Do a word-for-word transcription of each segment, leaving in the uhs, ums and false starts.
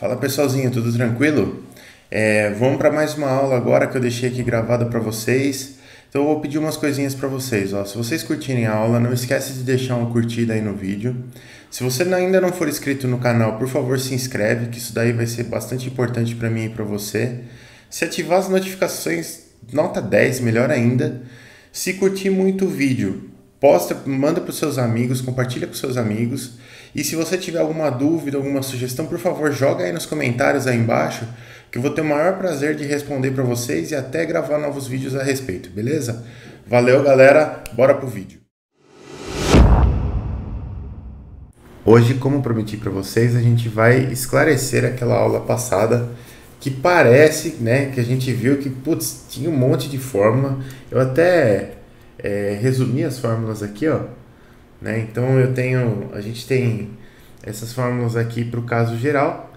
Fala pessoalzinho, tudo tranquilo? É, vamos para mais uma aula agora que eu deixei aqui gravada para vocês. Então eu vou pedir umas coisinhas para vocês. Ó. Se vocês curtirem a aula, não esquece de deixar uma curtida aí no vídeo. Se você ainda não for inscrito no canal, por favor se inscreve, que isso daí vai ser bastante importante para mim e para você. Se ativar as notificações, nota dez, melhor ainda. Se curtir muito o vídeo, posta, manda para os seus amigos, compartilha com seus amigos. E se você tiver alguma dúvida, alguma sugestão, por favor, joga aí nos comentários aí embaixo, que eu vou ter o maior prazer de responder para vocês e até gravar novos vídeos a respeito, beleza? Valeu, galera, bora pro vídeo. Hoje, como prometi para vocês, a gente vai esclarecer aquela aula passada que parece, né, que a gente viu que, putz, tinha um monte de fórmula. Eu até é, resumi as fórmulas aqui, ó. Né? Então eu tenho, a gente tem essas fórmulas aqui para o caso geral,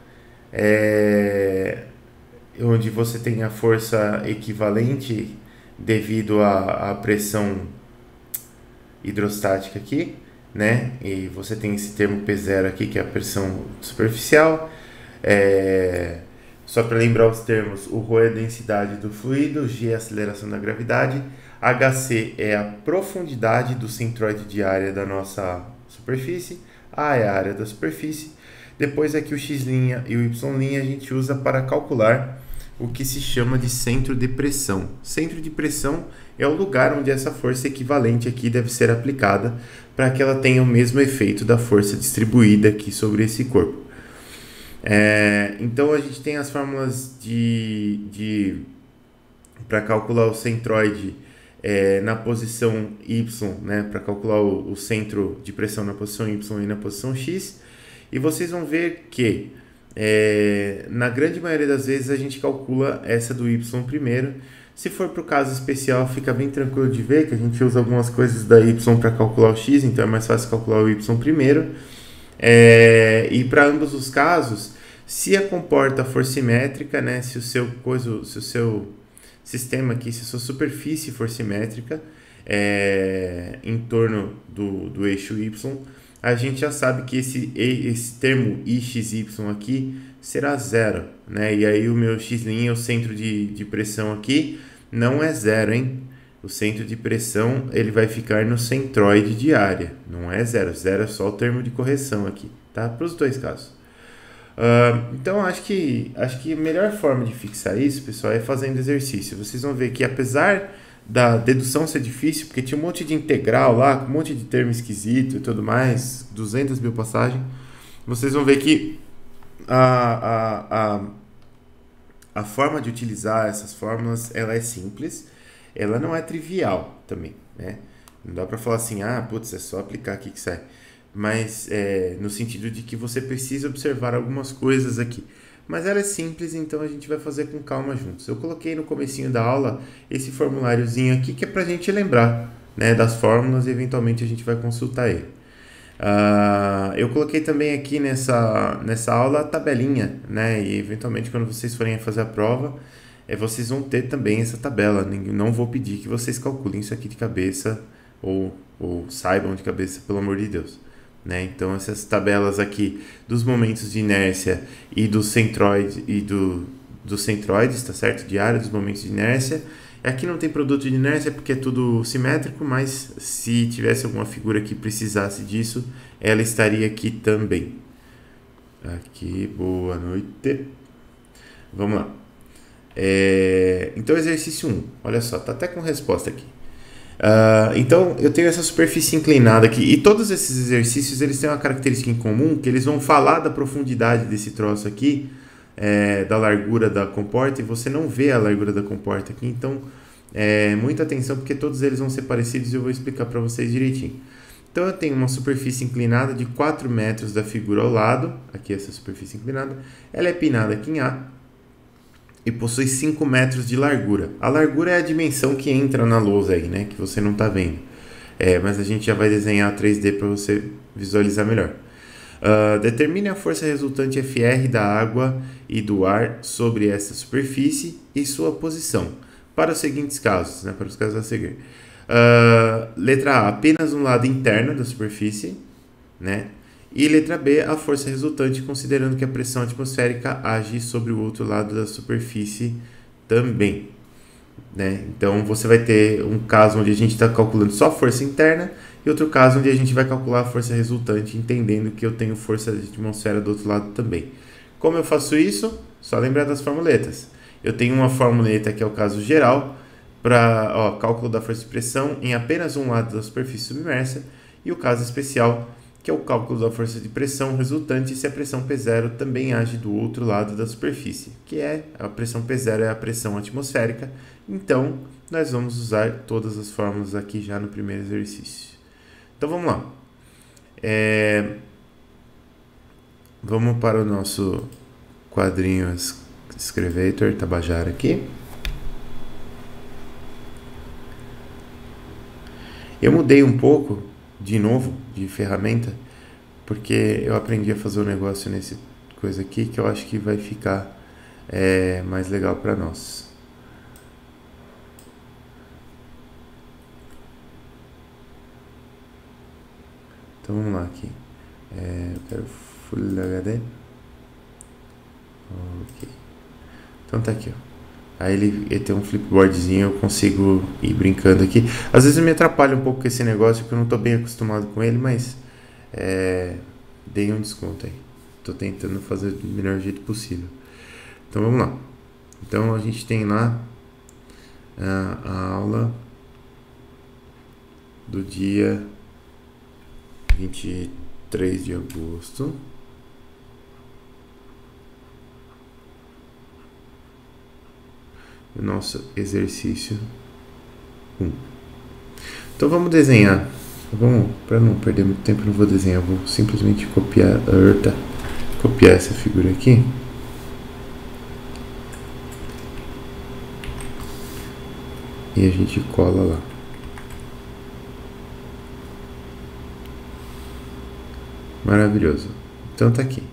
é, onde você tem a força equivalente devido à, à pressão hidrostática aqui, né? E você tem esse termo P zero aqui, que é a pressão superficial. É, só para lembrar os termos, o ρ é a densidade do fluido, g é a aceleração da gravidade, Hc é a profundidade do centroide de área da nossa superfície, A é a área da superfície. Depois aqui o x' e o y' a gente usa para calcular o que se chama de centro de pressão. Centro de pressão é o lugar onde essa força equivalente aqui deve ser aplicada para que ela tenha o mesmo efeito da força distribuída aqui sobre esse corpo. É, então a gente tem as fórmulas de, de para calcular o centroide é, na posição y, né, para calcular o, o centro de pressão na posição y e na posição x, e vocês vão ver que é, na grande maioria das vezes a gente calcula essa do y primeiro. Se for para o caso especial, fica bem tranquilo de ver que a gente usa algumas coisas da y para calcular o x, então é mais fácil calcular o y primeiro. É, e para ambos os casos, se a comporta força simétrica, né, se o seu coisa, se o seu sistema aqui, se a sua superfície for simétrica é, em torno do, do eixo y, a gente já sabe que esse, esse termo I X Y aqui será zero, né? E aí o meu x', o centro de, de pressão aqui, não é zero, hein? O centro de pressão ele vai ficar no centroide de área, não é zero. Zero é só o termo de correção aqui, tá? Para os dois casos. Uh, então acho que, acho que a melhor forma de fixar isso, pessoal, é fazendo exercício. Vocês vão ver que apesar da dedução ser difícil, porque tinha um monte de integral lá, um monte de termo esquisito e tudo mais, duzentas mil passagens, vocês vão ver que a, a, a, a forma de utilizar essas fórmulas ela é simples, ela não é trivial também, né? Não dá para falar assim, ah, putz, é só aplicar aqui que sai. Mas é, no sentido de que você precisa observar algumas coisas aqui. Mas ela é simples, então a gente vai fazer com calma juntos. Eu coloquei no comecinho da aula esse formuláriozinho aqui, que é para a gente lembrar, né, das fórmulas e eventualmente a gente vai consultar ele. Uh, eu coloquei também aqui nessa, nessa aula a tabelinha, né, e eventualmente quando vocês forem fazer a prova, é, vocês vão ter também essa tabela. Não vou pedir que vocês calculem isso aqui de cabeça ou, ou saibam de cabeça, pelo amor de Deus. Né? Então essas tabelas aqui dos momentos de inércia e do centroide e do, dos centroides, tá certo? De área dos momentos de inércia. Aqui não tem produto de inércia porque é tudo simétrico, mas se tivesse alguma figura que precisasse disso, ela estaria aqui também. Aqui, boa noite. Vamos lá. É, então exercício um, olha só, tá até com resposta aqui. Uh, então eu tenho essa superfície inclinada aqui e todos esses exercícios eles têm uma característica em comum, que eles vão falar da profundidade desse troço aqui, é, da largura da comporta, e você não vê a largura da comporta aqui, então é, muita atenção porque todos eles vão ser parecidos e eu vou explicar para vocês direitinho. Então eu tenho uma superfície inclinada de quatro metros da figura ao lado, aqui essa superfície inclinada, ela é pinada aqui em A e possui cinco metros de largura. A largura é a dimensão que entra na lousa aí, né? Que você não está vendo. É, mas a gente já vai desenhar três D para você visualizar melhor. Uh, determine a força resultante F R da água e do ar sobre essa superfície e sua posição. Para os seguintes casos, né? Para os casos a seguir. Uh, letra A, apenas um lado interno da superfície, né? E letra B, a força resultante, considerando que a pressão atmosférica age sobre o outro lado da superfície também. Né? Então você vai ter um caso onde a gente está calculando só a força interna e outro caso onde a gente vai calcular a força resultante, entendendo que eu tenho força de atmosfera do outro lado também. Como eu faço isso? Só lembrar das formuletas. Eu tenho uma formuleta que é o caso geral, para cálculo da força de pressão em apenas um lado da superfície submersa, e o caso especial, que é o cálculo da força de pressão resultante se a pressão P zero também age do outro lado da superfície, que é a pressão P zero é a pressão atmosférica. Então, nós vamos usar todas as fórmulas aqui já no primeiro exercício. Então, vamos lá. É... Vamos para o nosso quadrinho Escrevator Tabajara aqui. Eu mudei um pouco, de novo, de ferramenta, porque eu aprendi a fazer um negócio nesse coisa aqui que eu acho que vai ficar é, mais legal para nós. Então vamos lá aqui. É, eu quero Full H D. Ok. Então tá aqui, ó. Aí ele, ele tem um flipboardzinho, eu consigo ir brincando aqui. Às vezes me atrapalha um pouco com esse negócio, porque eu não tô bem acostumado com ele, mas é, dei um desconto aí. Tô tentando fazer do melhor jeito possível. Então vamos lá. Então a gente tem lá a, a aula do dia vinte e três de agosto. O nosso exercício um. Então vamos desenhar. Vamos, para não perder muito tempo, não vou desenhar, vou simplesmente copiar, uh, copiar essa figura aqui. E a gente cola lá. Maravilhoso. Então tá aqui.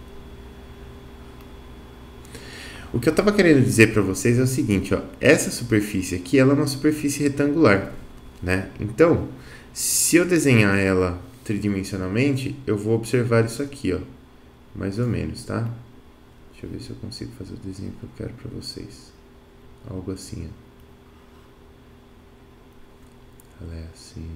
O que eu estava querendo dizer para vocês é o seguinte, ó, essa superfície aqui, ela é uma superfície retangular, né? Então, se eu desenhar ela tridimensionalmente, eu vou observar isso aqui, ó, mais ou menos, tá? Deixa eu ver se eu consigo fazer o desenho que eu quero para vocês. Algo assim, ó. Ela é assim.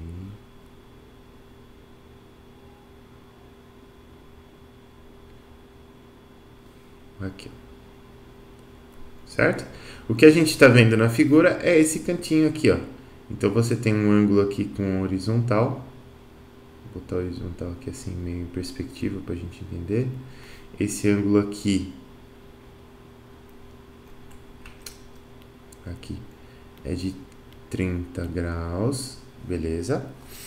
Aqui, ó. Certo? O que a gente está vendo na figura é esse cantinho aqui, ó. Então você tem um ângulo aqui com horizontal. Vou botar o horizontal aqui assim meio em perspectiva para a gente entender. Esse ângulo aqui, aqui é de trinta graus, beleza?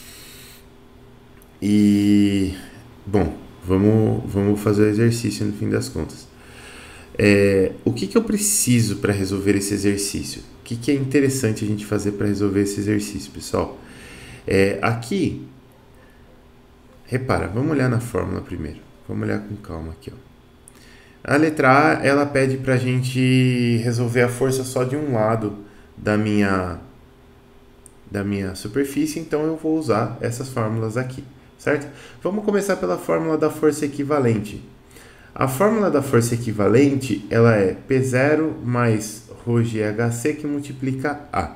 E bom, vamos vamos fazer o exercício no fim das contas. É, o que, que eu preciso para resolver esse exercício? O que, que é interessante a gente fazer para resolver esse exercício, pessoal? É, aqui, repara, vamos olhar na fórmula primeiro. Vamos olhar com calma aqui, ó. A letra A, ela pede para a gente resolver a força só de um lado da minha, da minha superfície, então eu vou usar essas fórmulas aqui, certo? Vamos começar pela fórmula da força equivalente. A fórmula da força equivalente, ela é P zero mais ρ G H C que multiplica A.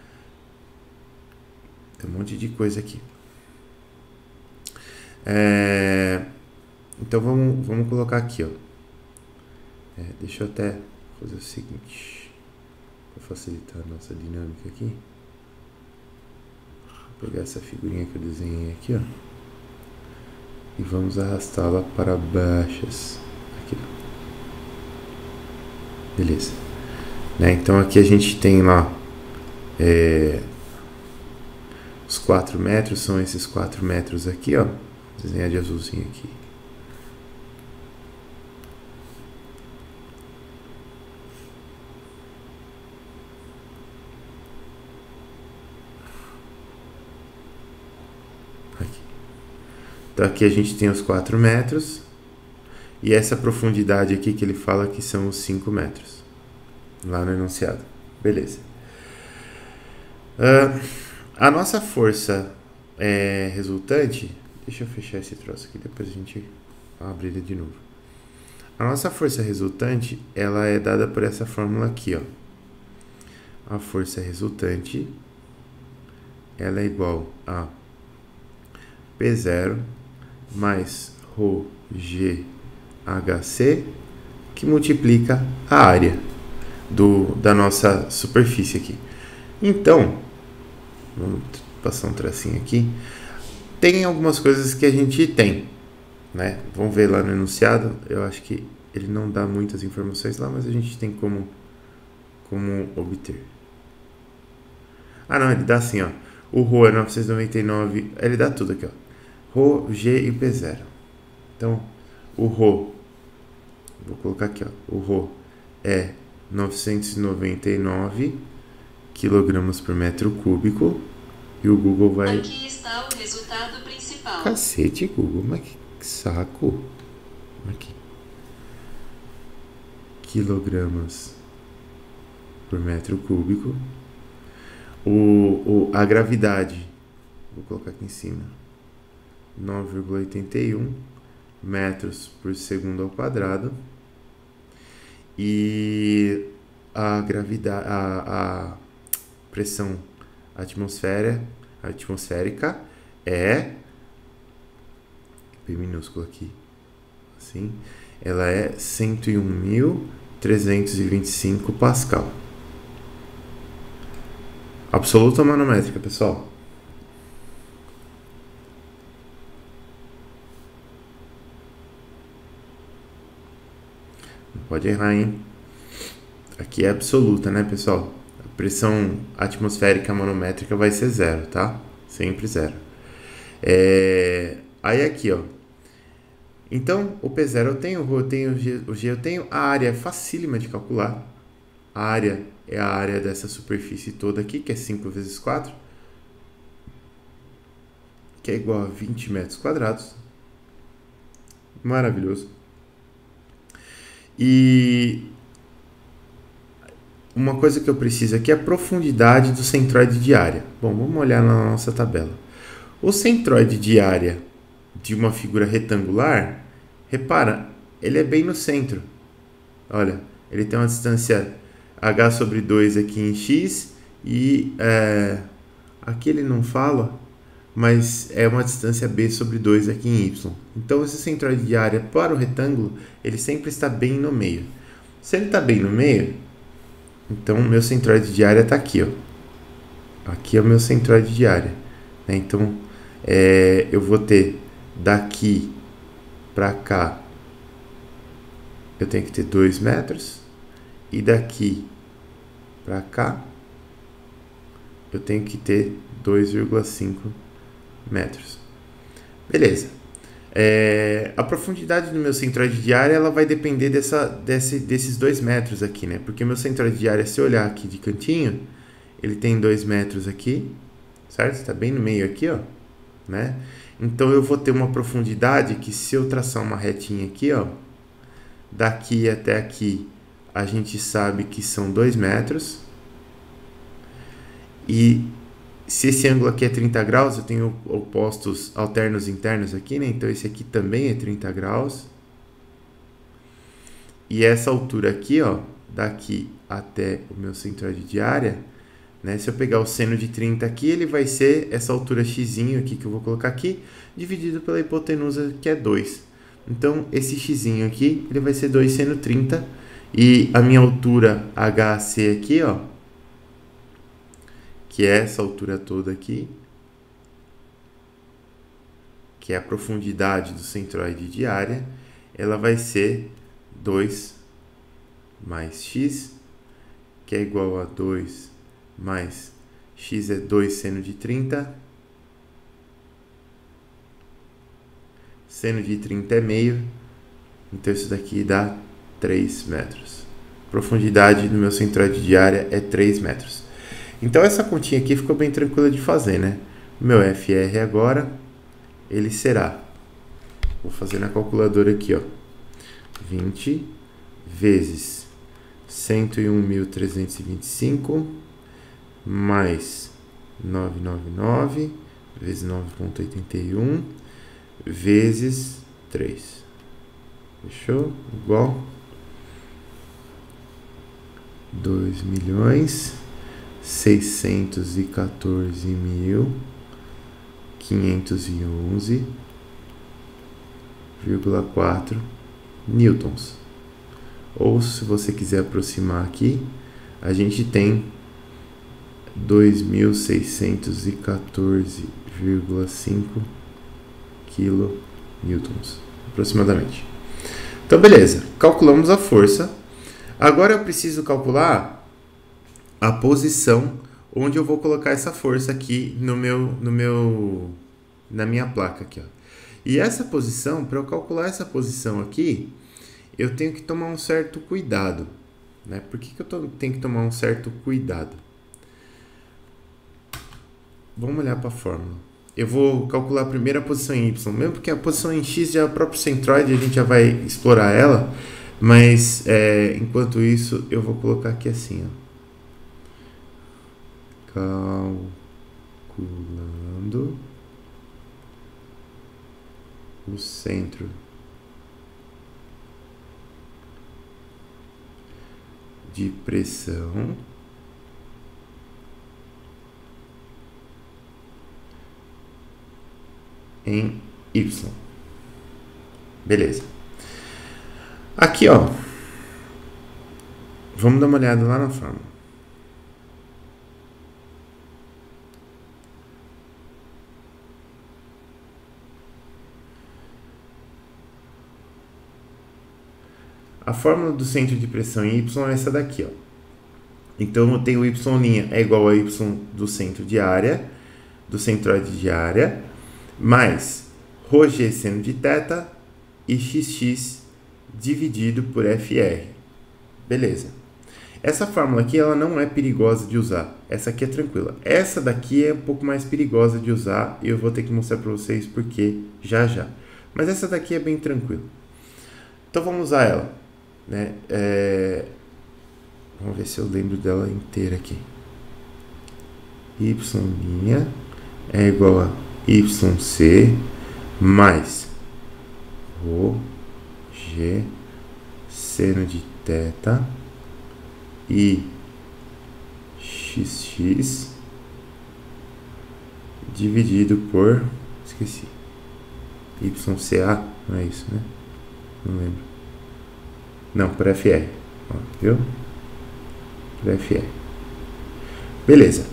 Tem um monte de coisa aqui. É... Então vamos, vamos colocar aqui, ó. É, deixa eu até fazer o seguinte, para facilitar a nossa dinâmica aqui. Vou pegar essa figurinha que eu desenhei aqui, ó. E vamos arrastá-la para baixo. Aqui. Beleza. Né? Então aqui a gente tem lá é, os quatro metros, são esses quatro metros aqui, ó. Vou desenhar de azulzinho aqui. Então aqui a gente tem os quatro metros e essa profundidade aqui que ele fala que são os cinco metros, lá no enunciado. Beleza. Uh, a nossa força é, resultante, Deixa eu fechar esse troço aqui, depois a gente abre ele de novo. A nossa força resultante, ela é dada por essa fórmula aqui, ó. A força resultante, ela é igual a P zero mais Rho G H C, que multiplica a área do, da nossa superfície aqui. Então, vamos passar um tracinho aqui. Tem algumas coisas que a gente tem, né? Vamos ver lá no enunciado. Eu acho que ele não dá muitas informações lá, mas a gente tem como, como obter. Ah, não, ele dá assim, ó. O Rho é novecentos e noventa e nove, ele dá tudo aqui, ó. Rho, G e P zero. Então, o Rho, vou colocar aqui, ó. O Rho é novecentos e noventa e nove quilogramas por metro cúbico. E o Google vai... Aqui está o resultado principal. Cacete, Google, mas que saco. Aqui. Quilogramas por metro cúbico. O, o, a gravidade, vou colocar aqui em cima, nove vírgula oitenta e um metros por segundo ao quadrado. E a gravidade, a, a pressão atmosfera, atmosférica é P minúsculo aqui, assim, ela é cento e um mil trezentos e vinte e cinco Pascal. Absoluta manométrica, pessoal. Não pode errar, hein? Aqui é absoluta, né, pessoal? A pressão atmosférica manométrica vai ser zero, tá? Sempre zero. É... Aí aqui, ó. Então, o P zero eu tenho, o Rho eu tenho, o G eu tenho. A área é facílima de calcular. A área é a área dessa superfície toda aqui, que é cinco vezes quatro, que é igual a vinte metros quadrados. Maravilhoso. E uma coisa que eu preciso aqui é a profundidade do centroide de área. Bom, vamos olhar na nossa tabela. O centroide de área de uma figura retangular, repara, ele é bem no centro. Olha, ele tem uma distância h sobre dois aqui em x e é, aqui ele não fala, mas é uma distância b sobre dois aqui em y. Então esse centroide de área para o retângulo, ele sempre está bem no meio. Se ele está bem no meio, então o meu centroide de área está aqui, ó. Aqui é o meu centroide de área, né? Então é, eu vou ter daqui para cá, eu tenho que ter dois metros, e daqui para cá eu tenho que ter dois vírgula cinco metros. Beleza. É, a profundidade do meu centroide de área, ela vai depender dessa, desse, desses dois metros aqui, né? Porque meu centroide de área, se eu olhar aqui de cantinho, ele tem dois metros aqui, certo? Está bem no meio aqui, ó, né? Então eu vou ter uma profundidade que, se eu traçar uma retinha aqui, ó, daqui até aqui, a gente sabe que são dois metros. E se esse ângulo aqui é trinta graus, eu tenho opostos alternos internos aqui, né? Então esse aqui também é trinta graus. E essa altura aqui, ó, daqui até o meu centroide de área, né? Se eu pegar o seno de trinta aqui, ele vai ser essa altura x aqui que eu vou colocar aqui, dividido pela hipotenusa, que é dois. Então esse x aqui, ele vai ser dois seno trinta. E a minha altura H C aqui, ó, que é essa altura toda aqui, que é a profundidade do centroide de área, ela vai ser dois mais x, que é igual a dois mais x é dois seno de trinta, seno de trinta é meio, então isso daqui dá três metros. Profundidade do meu centroide de área é três metros. Então essa continha aqui ficou bem tranquila de fazer, né? O meu F R agora, ele será, vou fazer na calculadora aqui, ó, vinte vezes cento e um mil trezentos e vinte e cinco mais novecentos e noventa e nove vezes nove vírgula oitenta e um vezes três. Fechou? Igual dois milhões seiscentos e quatorze mil quinhentos e onze vírgula quatro newtons. Ou, se você quiser aproximar aqui, a gente tem dois mil seiscentos e quatorze vírgula cinco kilonewtons, aproximadamente. Então, beleza. Calculamos a força. Agora eu preciso calcular a posição onde eu vou colocar essa força aqui no meu, no meu, na minha placa aqui, ó. E essa posição, para eu calcular essa posição aqui, eu tenho que tomar um certo cuidado, né? Por que que eu tô, tenho que tomar um certo cuidado? Vamos olhar para a fórmula. Eu vou calcular primeiro a posição em Y, mesmo porque a posição em X já é o próprio centroide, a gente já vai explorar ela, mas é, enquanto isso eu vou colocar aqui assim, ó. Calculando o centro de pressão em Y. Beleza. Aqui, ó. Vamos dar uma olhada lá na fórmula. A fórmula do centro de pressão em Y é essa daqui, ó. Então, eu tenho Y' é igual a Y do centro de área, do centroide de área, mais ρg seno de θ e xx dividido por Fr. Beleza. Essa fórmula aqui, ela não é perigosa de usar. Essa aqui é tranquila. Essa daqui é um pouco mais perigosa de usar e eu vou ter que mostrar para vocês porque já já. Mas essa daqui é bem tranquila. Então, vamos usar ela, né? É... Vamos ver se eu lembro dela inteira aqui. Y' é igual a yc mais ρg seno de θ e xx dividido por, esqueci, yca, não é isso, né? Não lembro. Não, por Fr, ó, viu? Por Fr. Beleza.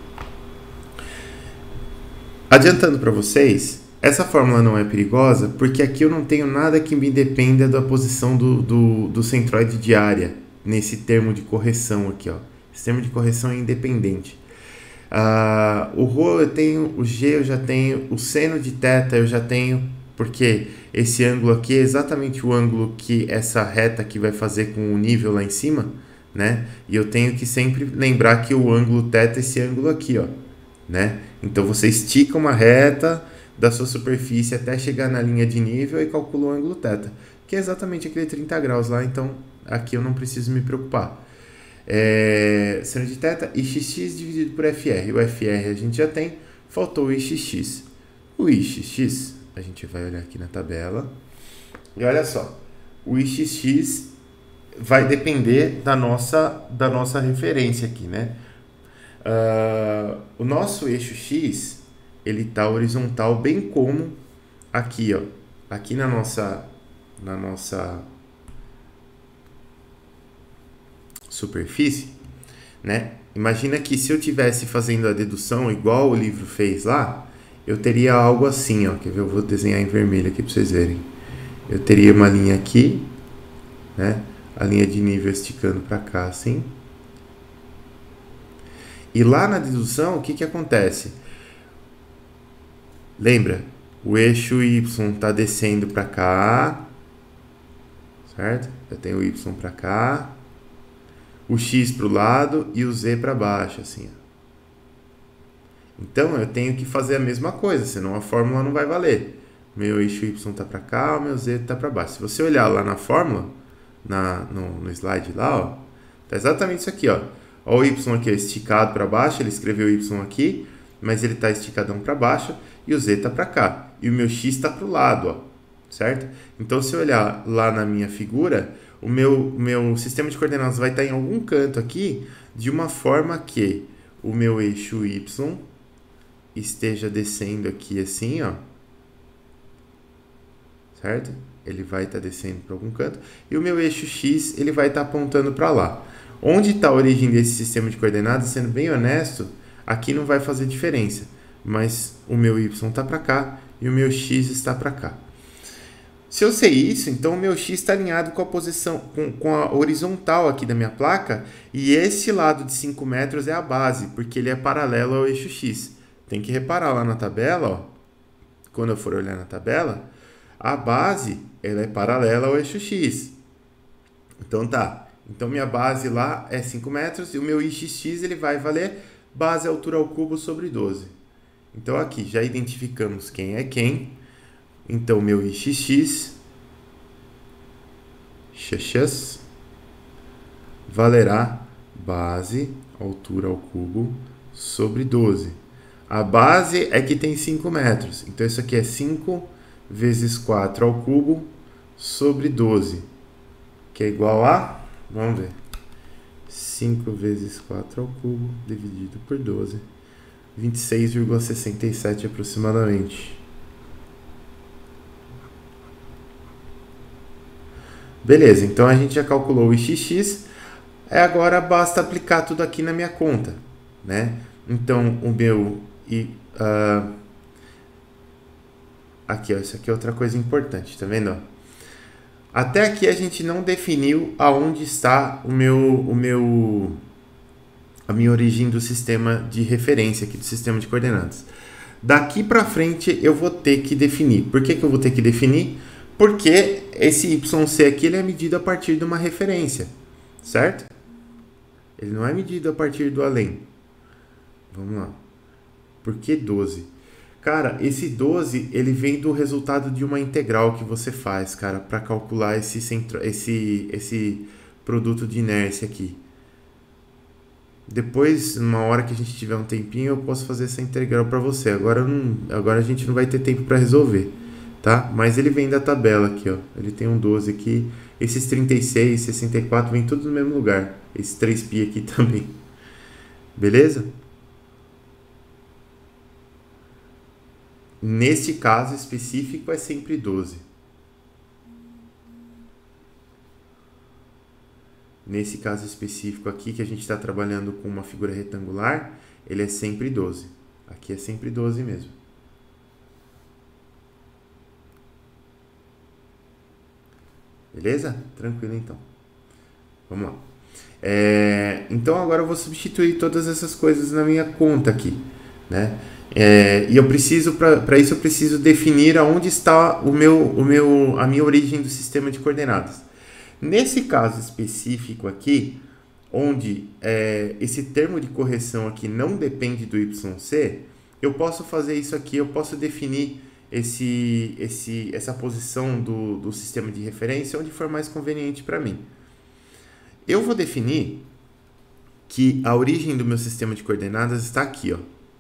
Adiantando para vocês, essa fórmula não é perigosa porque aqui eu não tenho nada que me dependa da posição do, do, do centroide de área, nesse termo de correção aqui, ó. Esse termo de correção é independente. Ah, o ρ eu tenho, o g eu já tenho, o seno de θ eu já tenho, porque esse ângulo aqui é exatamente o ângulo que essa reta aqui vai fazer com o nível lá em cima, né? E eu tenho que sempre lembrar que o ângulo θ é esse ângulo aqui, ó, né? Então você estica uma reta da sua superfície até chegar na linha de nível e calcula o ângulo θ, que é exatamente aquele trinta graus lá, então aqui eu não preciso me preocupar. É, seno de θ e xx dividido por Fr. O Fr a gente já tem, faltou o Ix. O Ix, a gente vai olhar aqui na tabela. E olha só, o Ix vai depender da nossa, da nossa referência aqui, né? Uh, o nosso eixo X, ele está horizontal, bem como aqui, ó, aqui na nossa, na nossa superfície, né? Imagina que se eu tivesse fazendo a dedução igual o livro fez lá, eu teria algo assim, ó. Quer ver? Eu vou desenhar em vermelho aqui para vocês verem. Eu teria uma linha aqui, né? A linha de nível esticando para cá, assim. E lá na dedução, o que que acontece? Lembra? O eixo Y está descendo para cá, certo? Eu tenho o Y para cá, o X para o lado e o Z para baixo, assim. Então, eu tenho que fazer a mesma coisa, senão a fórmula não vai valer. Meu eixo Y está para cá, o meu Z está para baixo. Se você olhar lá na fórmula, na, no, no slide lá, ó, tá exatamente isso aqui, ó. Ó, o Y aqui é esticado para baixo, ele escreveu Y aqui, mas ele está esticadão para baixo e o Z está para cá. e o meu x está para o lado, ó, certo? Então, se eu olhar lá na minha figura, o meu, meu sistema de coordenadas vai estar em algum canto aqui, de uma forma que o meu eixo y esteja descendo aqui assim, ó, certo? Ele vai estar descendo para algum canto, e o meu eixo x ele vai estar apontando para lá. Onde está a origem desse sistema de coordenadas, sendo bem honesto, aqui não vai fazer diferença, mas o meu y está para cá e o meu x está para cá. Se eu sei isso, então o meu x está alinhado com a posição, com, com a horizontal aqui da minha placa, e esse lado de cinco metros é a base, porque ele é paralelo ao eixo x. Tem que reparar lá na tabela, ó, quando eu for olhar na tabela, a base ela é paralela ao eixo x. Então tá, então minha base lá é cinco metros e o meu ix ele vai valer base altura ao cubo sobre doze. Então aqui já identificamos quem é quem. Então, meu ix, x, valerá base, altura ao cubo, sobre doze. A base é que tem cinco metros. Então, isso aqui é cinco vezes quatro ao cubo sobre doze. Que é igual a, vamos ver, cinco vezes quatro ao cubo dividido por doze. vinte e seis vírgula sessenta e sete aproximadamente. Beleza, então a gente já calculou o ix, agora basta aplicar tudo aqui na minha conta, né? Então, o meu... E, uh, aqui, ó, isso aqui é outra coisa importante, tá vendo? Até aqui a gente não definiu aonde está o meu, o meu, a minha origem do sistema de referência, aqui do sistema de coordenadas. Daqui para frente eu vou ter que definir. Por que que eu vou ter que definir? Porque esse yc aqui ele é medido a partir de uma referência, certo? Ele não é medido a partir do além. Vamos lá. Por que doze? Cara, esse doze ele vem do resultado de uma integral que você faz, cara, para calcular esse, centro, esse, esse produto de inércia aqui. Depois, numa hora que a gente tiver um tempinho, eu posso fazer essa integral para você. Agora, não, agora a gente não vai ter tempo para resolver. Tá? Mas ele vem da tabela aqui, ó. Ele tem um doze aqui. Esses trinta e seis, sessenta e quatro vem tudo no mesmo lugar. Esse três π aqui também. Beleza? Neste caso específico é sempre doze. Nesse caso específico aqui, que a gente está trabalhando com uma figura retangular, ele é sempre doze. Aqui é sempre doze mesmo. Beleza? Tranquilo, então. Vamos lá. É, então, agora eu vou substituir todas essas coisas na minha conta aqui, né? É, e eu preciso, para isso, eu preciso definir aonde está o meu, o meu, a minha origem do sistema de coordenadas. Nesse caso específico aqui, onde é, esse termo de correção aqui não depende do yc, eu posso fazer isso aqui, eu posso definir Esse, esse, essa posição do, do sistema de referência onde for mais conveniente para mim. Eu vou definir que a origem do meu sistema de coordenadas está aqui, ó.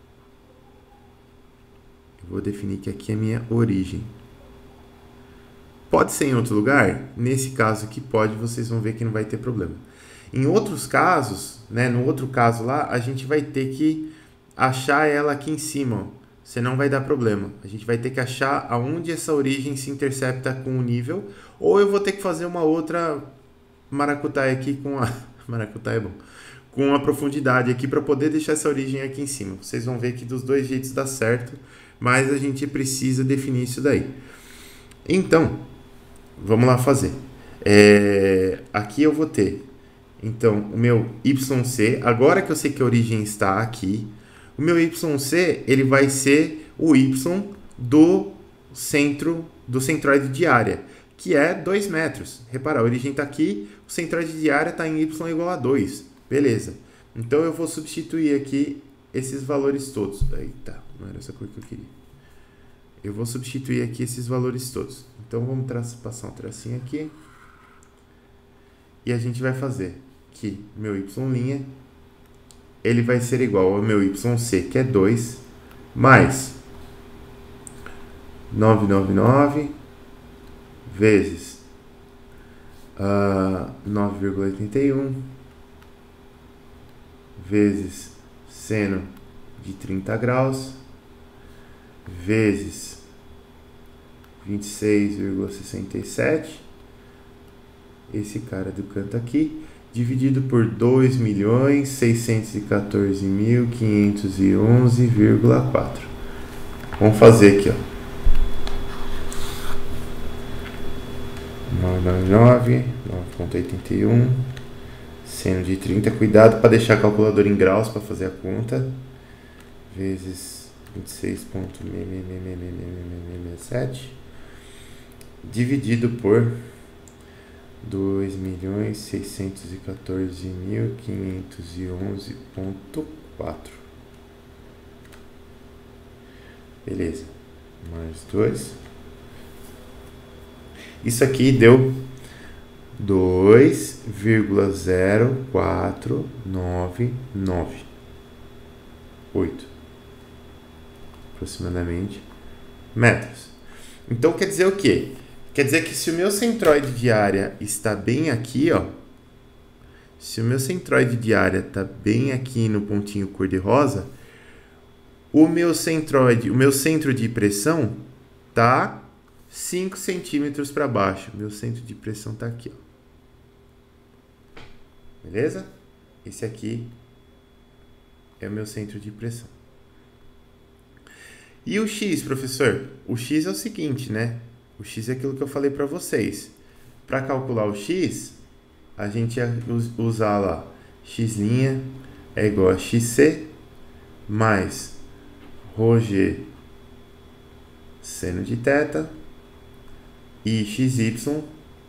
Eu vou definir que aqui é a minha origem. Pode ser em outro lugar? Nesse caso aqui pode, vocês vão ver que não vai ter problema. Em outros casos, né, no outro caso lá, a gente vai ter que achar ela aqui em cima, ó. Senão vai dar problema. A gente vai ter que achar aonde essa origem se intercepta com o nível, ou eu vou ter que fazer uma outra maracutaia aqui com a... maracutaia é bom. Com a profundidade aqui para poder deixar essa origem aqui em cima. Vocês vão ver que dos dois jeitos dá certo, mas a gente precisa definir isso daí. Então, vamos lá fazer. É... Aqui eu vou ter, então, o meu yc. Agora que eu sei que a origem está aqui, o meu yc, ele vai ser o y do centro, do centroide de área, que é dois metros. Repara, a origem está aqui, o centroide de área está em y igual a dois. Beleza. Então, eu vou substituir aqui esses valores todos. Eita, não era essa cor que eu queria. Eu vou substituir aqui esses valores todos. Então, vamos passar um tracinho aqui. E a gente vai fazer que meu y', ele vai ser igual ao meu yc, que é dois, mais novecentos e noventa e nove vezes uh, nove vírgula oitenta e um vezes seno de trinta graus vezes vinte e seis vírgula sessenta e sete, esse cara do canto aqui, dividido por dois milhões seiscentos e quatorze mil quinhentos e onze vírgula quatro. Vamos fazer aqui, ó. novecentos e noventa e nove, nove vírgula oitenta e um, seno de trinta, cuidado para deixar a calculadora em graus para fazer a conta, vezes vinte e seis vírgula sessenta e sete, dividido por dois milhões seiscentos e quatorze mil quinhentos e onze vírgula quatro. Beleza. Mais dois. Isso aqui deu dois vírgula zero quatro nove nove oito aproximadamente metros. Então quer dizer o quê? Quer dizer que se o meu centroide de área está bem aqui, ó, se o meu centroide de área está bem aqui no pontinho cor-de-rosa, o meu centroide, o meu centro de pressão tá cinco centímetros para baixo. Meu centro de pressão tá aqui, ó. Beleza? Esse aqui é o meu centro de pressão. E o X, professor? O X é o seguinte, né? O X é aquilo que eu falei para vocês. Para calcular o X, a gente ia usar lá X' é igual a xc mais ρg seno de θ e xy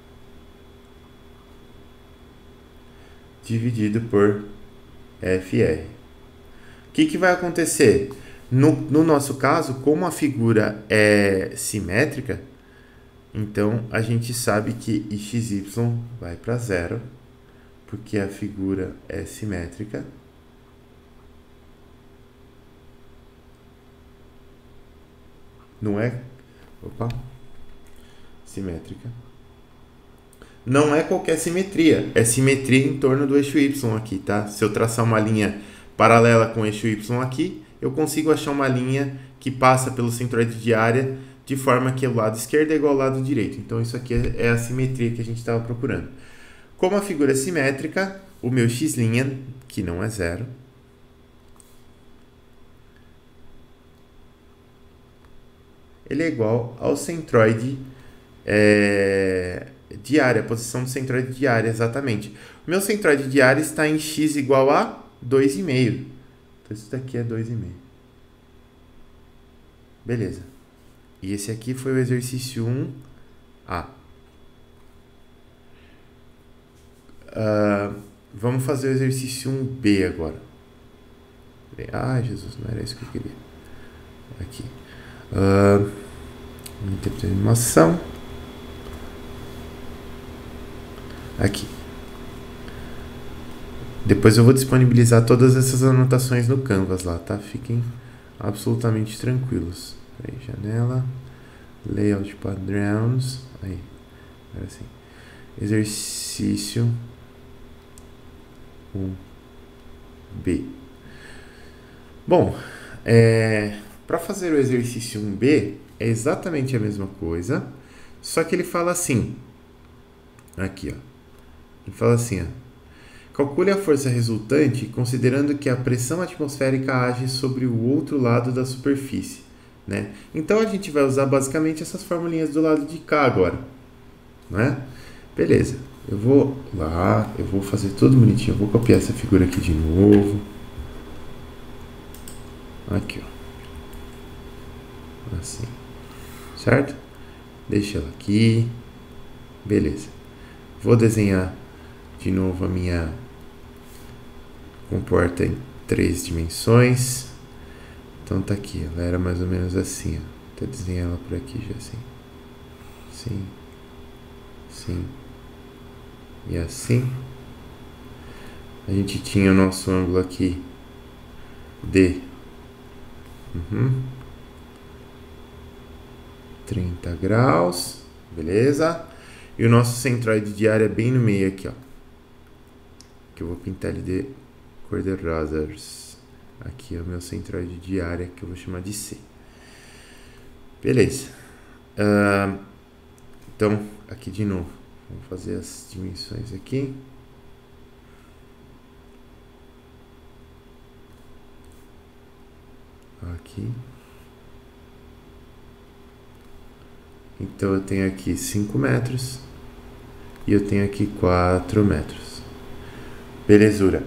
dividido por fr. O que, que vai acontecer? No, no nosso caso, como a figura é simétrica, então a gente sabe que xy vai para zero, porque a figura é simétrica. Não é? Opa! Simétrica. Não é qualquer simetria, é simetria em torno do eixo Y aqui, tá? Se eu traçar uma linha paralela com o eixo Y aqui, eu consigo achar uma linha que passa pelo centroide de área de forma que o lado esquerdo é igual ao lado direito. Então isso aqui é a simetria que a gente estava procurando. Como a figura é simétrica, o meu x', que não é zero, ele é igual ao centroide é, de área, a posição do centroide de área, exatamente. O meu centroide de área está em x igual a dois vírgula cinco. Então isso daqui é dois vírgula cinco. Beleza. E esse aqui foi o exercício um A. Uh, vamos fazer o exercício um B agora. Ai, Jesus, não era isso que eu queria. Aqui. Uh, Interpretar a animação. Aqui. Depois eu vou disponibilizar todas essas anotações no Canvas lá, tá? Fiquem absolutamente tranquilos. Aí, janela, layout padrões, aí, agora sim, exercício um B. Bom, é, para fazer o exercício um B, é exatamente a mesma coisa, só que ele fala assim, aqui, ó, ele fala assim, ó, calcule a força resultante considerando que a pressão atmosférica age sobre o outro lado da superfície. Né? Então a gente vai usar basicamente essas formulinhas do lado de cá agora, né? Beleza, eu vou lá, eu vou fazer tudo bonitinho, eu vou copiar essa figura aqui de novo, aqui, ó, assim, certo? Deixa ela aqui, beleza. Vou desenhar de novo a minha comporta em três dimensões. Então tá aqui, ela era mais ou menos assim, ó. Vou desenhar ela por aqui já assim. Assim. Assim. E assim. A gente tinha o nosso ângulo aqui. D. Uhum. trinta graus, beleza? E o nosso centroide de área é bem no meio aqui, ó. Que eu vou pintar ele de cor de rosas. Aqui é o meu centroide de área que eu vou chamar de C. Beleza. Uh, então, aqui de novo. Vamos fazer as dimensões aqui. Aqui. Então eu tenho aqui cinco metros. E eu tenho aqui quatro metros. Belezura.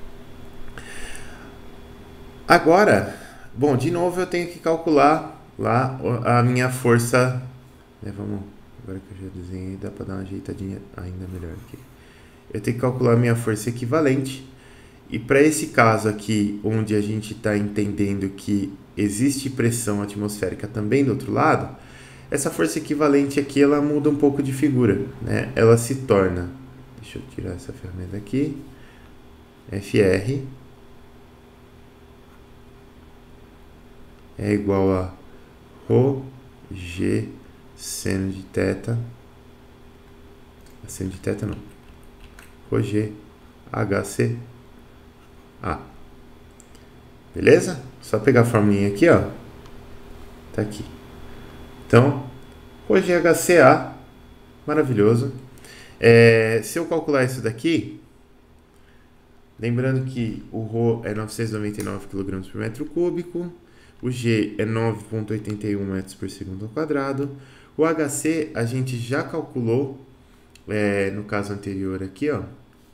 Agora, bom, de novo eu tenho que calcular lá a minha força, né, vamos, agora que eu já desenhei, dá para dar uma ajeitadinha ainda melhor aqui. Eu tenho que calcular a minha força equivalente, e para esse caso aqui, onde a gente está entendendo que existe pressão atmosférica também do outro lado, essa força equivalente aqui, ela muda um pouco de figura, né? Ela se torna, deixa eu tirar essa ferramenta aqui, F R é igual a Rho G seno de θ, seno de θ não, Rho G H C A. Beleza? Só pegar a formulinha aqui, ó. Tá aqui. Então, Rho G H C A, maravilhoso. É, se eu calcular isso daqui, lembrando que o Rho é novecentos e noventa e nove quilogramas por metro cúbico, o G é nove vírgula oitenta e um metros por segundo ao quadrado, o H C a gente já calculou, é, no caso anterior aqui, ó.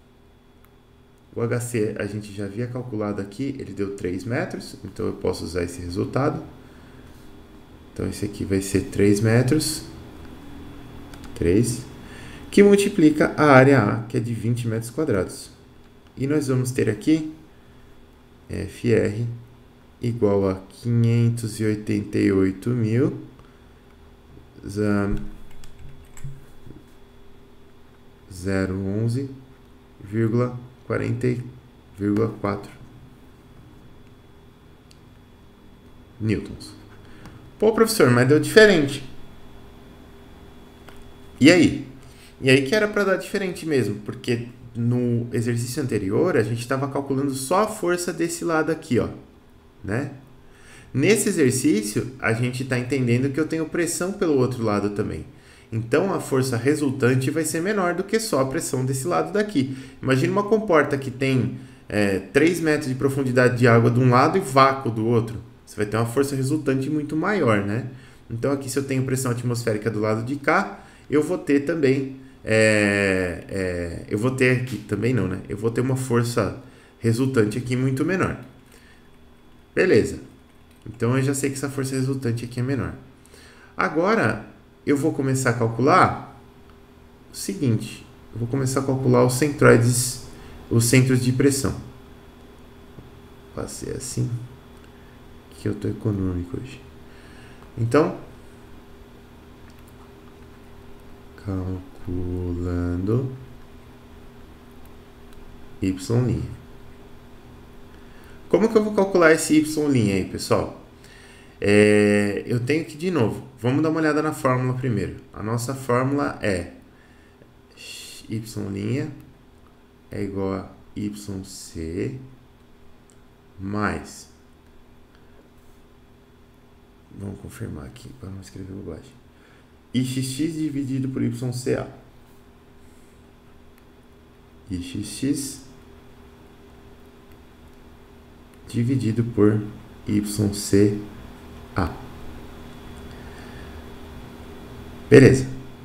O H C a gente já havia calculado aqui, ele deu três metros, então eu posso usar esse resultado. Então esse aqui vai ser três metros, três, que multiplica a área A, que é de vinte metros quadrados. E nós vamos ter aqui F R igual a quinhentos e oitenta e oito mil zero onze vírgula quarenta vírgula quatro newtons. Pô, professor, mas deu diferente. E aí? E aí que era para dar diferente mesmo, porque no exercício anterior a gente estava calculando só a força desse lado aqui, ó, né? Nesse exercício a gente está entendendo que eu tenho pressão pelo outro lado também. Então a força resultante vai ser menor do que só a pressão desse lado daqui. Imagina uma comporta que tem é, três metros de profundidade de água de um lado e vácuo do outro. Você vai ter uma força resultante muito maior, né? Então aqui, se eu tenho pressão atmosférica do lado de cá, eu vou ter também, é, é, eu vou ter aqui, também não, né? Eu vou ter uma força resultante aqui muito menor. Beleza. Então eu já sei que essa força resultante aqui é menor. Agora, eu vou começar a calcular o seguinte. Eu vou começar a calcular os centroides, os centros de pressão. Passei assim, que eu tô econômico hoje. Então, calculando Y'. Como que eu vou calcular esse Y' aí, pessoal? É, eu tenho que, de novo, vamos dar uma olhada na fórmula primeiro. A nossa fórmula é Y' é igual a Y C mais, vamos confirmar aqui para não escrever bobagem, I X X dividido por Y C A. I X X dividido por Y C A. Beleza.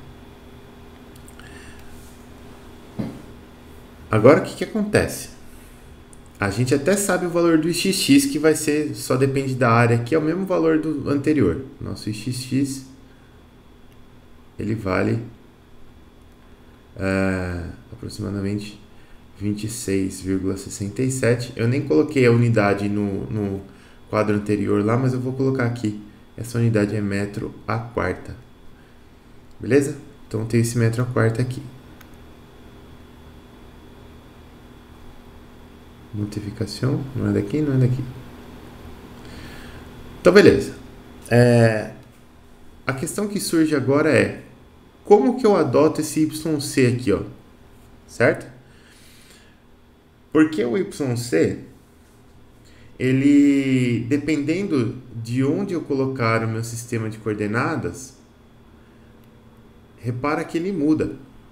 Agora o que que acontece? A gente até sabe o valor do I X X, que vai ser, só depende da área, que é o mesmo valor do anterior. Nosso I X X, ele vale é, aproximadamente vinte e seis vírgula sessenta e sete. Eu nem coloquei a unidade no, no quadro anterior lá, mas eu vou colocar aqui. Essa unidade é metro a quarta. Beleza? Então tem esse metro a quarta aqui. Multiplicação, não é daqui, não é daqui. Então, beleza. É, a questão que surge agora é como que eu adoto esse yc aqui, ó, certo? Porque o yc, ele, dependendo de onde eu colocar o meu sistema de coordenadas, repara que ele muda,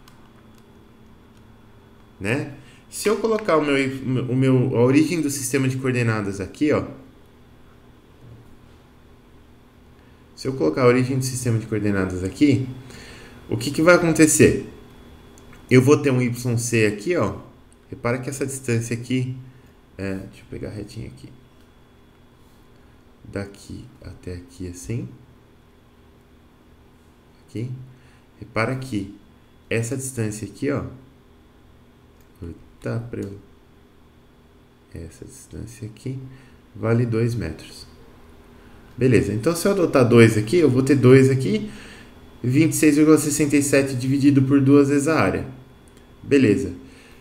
né? Se eu colocar o meu, o meu, a origem do sistema de coordenadas aqui, ó, se eu colocar a origem do sistema de coordenadas aqui, o que, que vai acontecer? Eu vou ter um yc aqui, ó. Repara que essa distância aqui, é, deixa eu pegar retinho aqui, daqui até aqui assim, aqui. Repara que essa distância aqui, ó, tá para eu, essa distância aqui vale dois metros. Beleza, então se eu adotar dois aqui, eu vou ter dois aqui, vinte e seis vírgula sessenta e sete dividido por duas vezes a área. Beleza.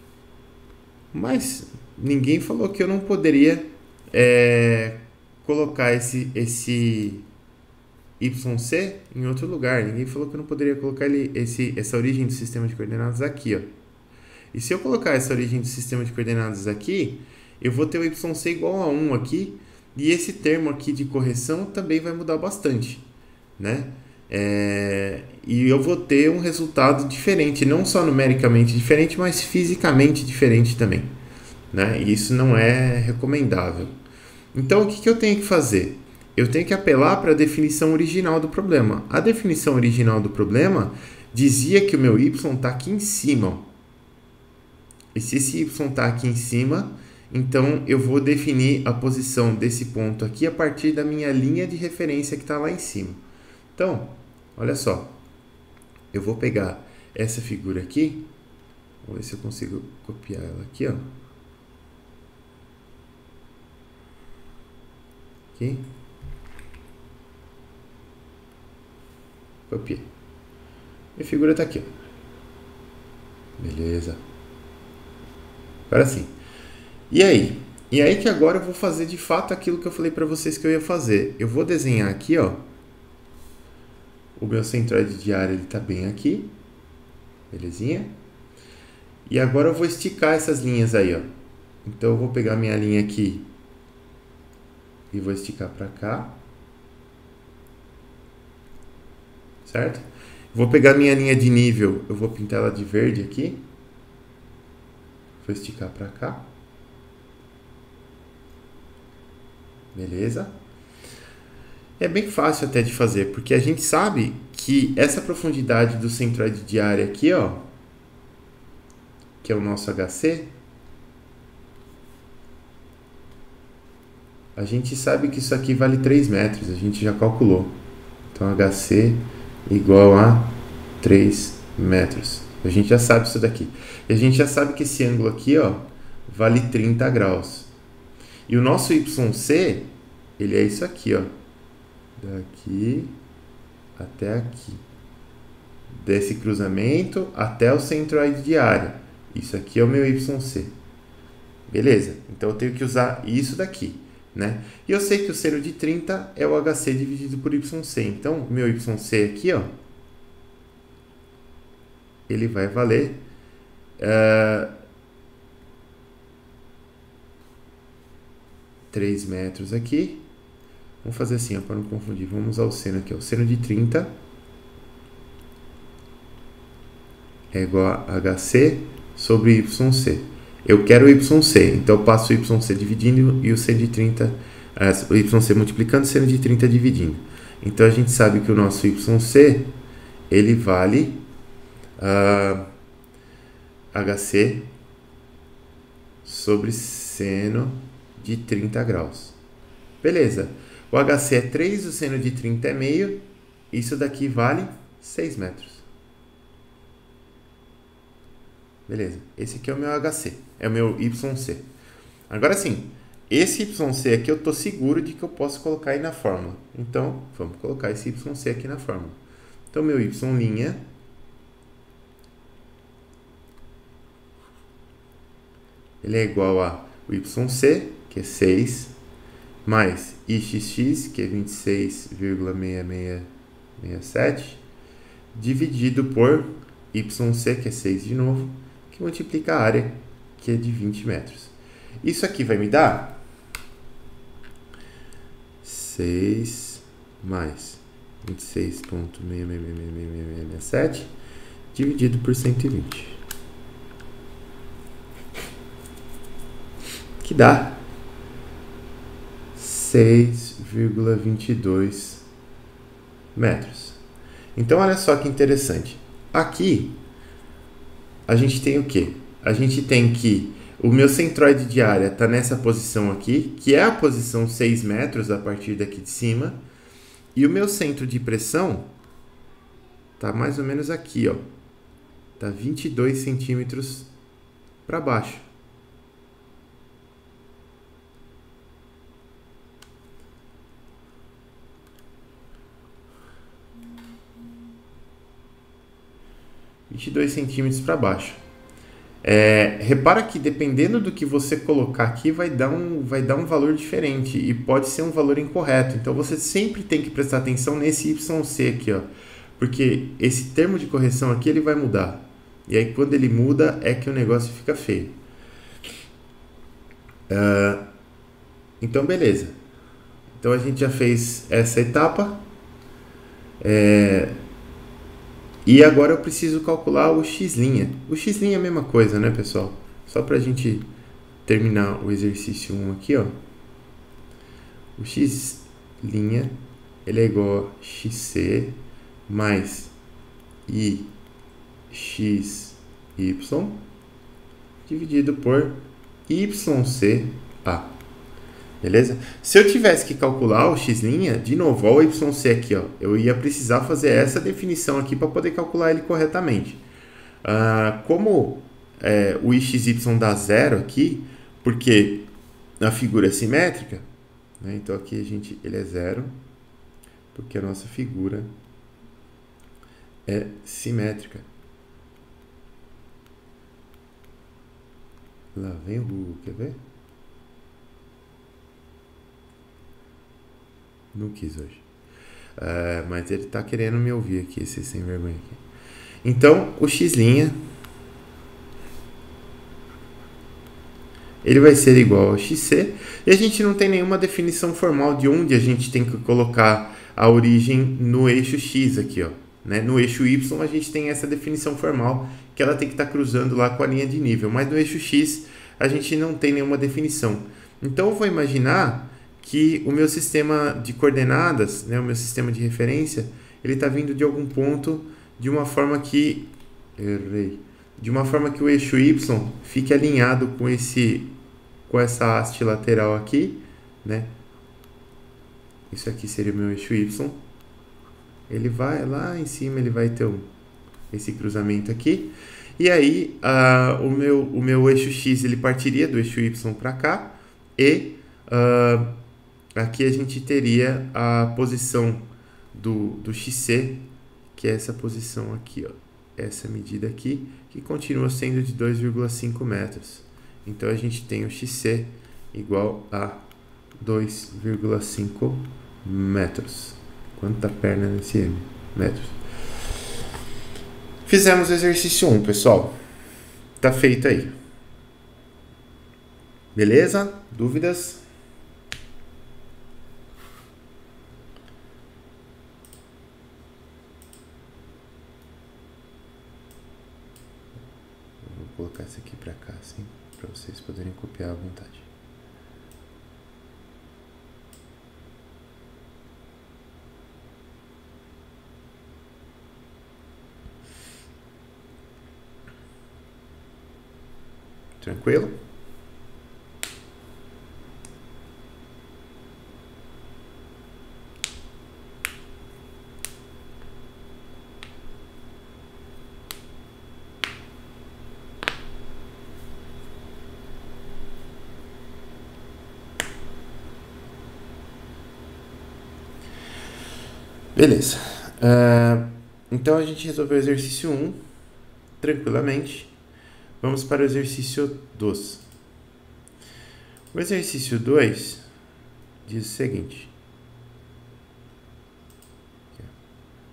Mas ninguém falou que eu não poderia é, colocar esse, esse yc em outro lugar. Ninguém falou que eu não poderia colocar ele, esse, essa origem do sistema de coordenadas aqui, ó. E se eu colocar essa origem do sistema de coordenadas aqui, eu vou ter o yc igual a um aqui, e esse termo aqui de correção também vai mudar bastante, né? É, e eu vou ter um resultado diferente, não só numericamente diferente, mas fisicamente diferente também, né? E isso não é recomendável. Então, o que, que eu tenho que fazer? Eu tenho que apelar para a definição original do problema. A definição original do problema dizia que o meu y está aqui em cima, ó. E se esse y está aqui em cima, então eu vou definir a posição desse ponto aqui a partir da minha linha de referência que está lá em cima. Então, olha só, eu vou pegar essa figura aqui, vou ver se eu consigo copiar ela aqui, ó. Aqui. Copiei. Minha figura está aqui, ó. Beleza. Agora sim. E aí? E aí que agora eu vou fazer de fato aquilo que eu falei para vocês que eu ia fazer. Eu vou desenhar aqui, ó. O meu centroide de área, ele tá bem aqui. Belezinha? E agora eu vou esticar essas linhas aí, ó. Então eu vou pegar minha linha aqui e vou esticar para cá. Certo? Vou pegar minha linha de nível, eu vou pintar ela de verde aqui. Vou esticar para cá. Beleza? É bem fácil até de fazer, porque a gente sabe que essa profundidade do centroide de área aqui, ó, que é o nosso H C, a gente sabe que isso aqui vale três metros, a gente já calculou. Então, H C igual a três metros. A gente já sabe isso daqui. E a gente já sabe que esse ângulo aqui, ó, vale trinta graus. E o nosso yc, ele é isso aqui, ó. Daqui até aqui. Desse cruzamento até o centroide de área. Isso aqui é o meu yc. Beleza. Então, eu tenho que usar isso daqui, né? E eu sei que o seno de trinta é o H C dividido por yc. Então, meu yc aqui, ó, ele vai valer uh, três metros aqui. Vamos fazer assim, para não confundir. Vamos usar o seno aqui. Ó. O seno de trinta é igual a H C sobre yc. Eu quero o yc, então eu passo o yc dividindo e o seno de trinta, uh, o yc multiplicando, o seno de trinta dividindo. Então a gente sabe que o nosso yc, ele vale uh, H C sobre seno de trinta graus. Beleza. O H C é três, o seno de trinta é meio. Isso daqui vale seis metros. Beleza. Esse aqui é o meu H C. É o meu yc. Agora sim, esse yc aqui eu estou seguro de que eu posso colocar aí na fórmula. Então, vamos colocar esse yc aqui na fórmula. Então, meu y', ele é igual a o yc, que é seis, mais ixx, que é vinte e seis vírgula seiscentos e sessenta sessenta e sete, dividido por yc, que é seis de novo, que multiplica a área, que é de vinte metros. Isso aqui vai me dar seis mais vinte e seis vírgula seiscentos e sessenta e sete dividido por cento e vinte, que dá seis vírgula vinte e dois metros. Então, olha só que interessante. Aqui, a gente tem o quê? A gente tem que o meu centroide de área está nessa posição aqui, que é a posição seis metros a partir daqui de cima. E o meu centro de pressão está mais ou menos aqui, ó. Está vinte e dois centímetros para baixo. vinte e dois centímetros para baixo. É, repara que dependendo do que você colocar aqui vai dar, um, vai dar um valor diferente e pode ser um valor incorreto. Então você sempre tem que prestar atenção nesse Y C aqui, ó, porque esse termo de correção aqui ele vai mudar. E aí quando ele muda é que o negócio fica feio. Uh, então beleza. Então a gente já fez essa etapa. É... E agora eu preciso calcular o x'. O x' é a mesma coisa, né, pessoal? Só para a gente terminar o exercício um aqui, ó. O x' ele é igual a xc mais i x y dividido por yca. Beleza? Se eu tivesse que calcular o x', de novo, olha o yc aqui, ó, eu ia precisar fazer essa definição aqui para poder calcular ele corretamente. Ah, como é, o xy dá zero aqui, porque a figura é simétrica, né, então aqui a gente, ele é zero, porque a nossa figura é simétrica. Lá vem o Google, quer ver? Não quis hoje. Uh, mas ele tá querendo me ouvir aqui, esse sem vergonha aqui. Então, o x' ele vai ser igual ao xc. E a gente não tem nenhuma definição formal de onde a gente tem que colocar a origem no eixo x aqui, ó. Né? No eixo y a gente tem essa definição formal que ela tem que estar tá cruzando lá com a linha de nível. Mas no eixo x a gente não tem nenhuma definição. Então eu vou imaginar que o meu sistema de coordenadas, né, o meu sistema de referência, ele está vindo de algum ponto de uma forma que errei, de uma forma que o eixo y fique alinhado com esse com essa haste lateral aqui, né? Isso aqui seria o meu eixo y. Ele vai lá em cima, ele vai ter um, esse cruzamento aqui. E aí uh, o meu o meu eixo x ele partiria do eixo y para cá e uh, aqui a gente teria a posição do, do xc, que é essa posição aqui, ó, essa medida aqui, que continua sendo de dois vírgula cinco metros. Então a gente tem o xc igual a dois vírgula cinco metros. Quanta perna nesse M? Metros. Fizemos o exercício um, pessoal. Tá feito aí. Beleza? Dúvidas? Vou colocar isso aqui para cá, assim, para vocês poderem copiar à vontade. Tranquilo? Beleza. Uh, então a gente resolveu o exercício um tranquilamente. Vamos para o exercício dois. O exercício dois diz o seguinte.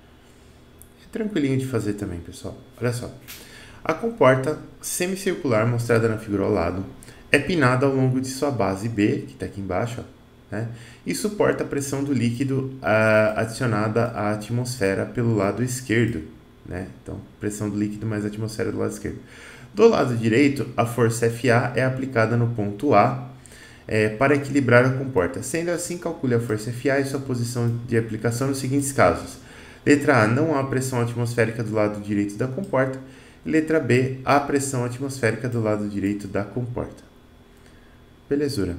tranquilinho de fazer também, pessoal. Olha só. A comporta semicircular mostrada na figura ao lado é pinada ao longo de sua base B, que está aqui embaixo, ó, né? E suporta a pressão do líquido a, adicionada à atmosfera pelo lado esquerdo, né? Então, pressão do líquido mais a atmosfera do lado esquerdo. Do lado direito, a força F A é aplicada no ponto A é, para equilibrar a comporta. Sendo assim, calcule a força F A e sua posição de aplicação nos seguintes casos. Letra A, não há pressão atmosférica do lado direito da comporta. Letra B, há pressão atmosférica do lado direito da comporta. Belezura.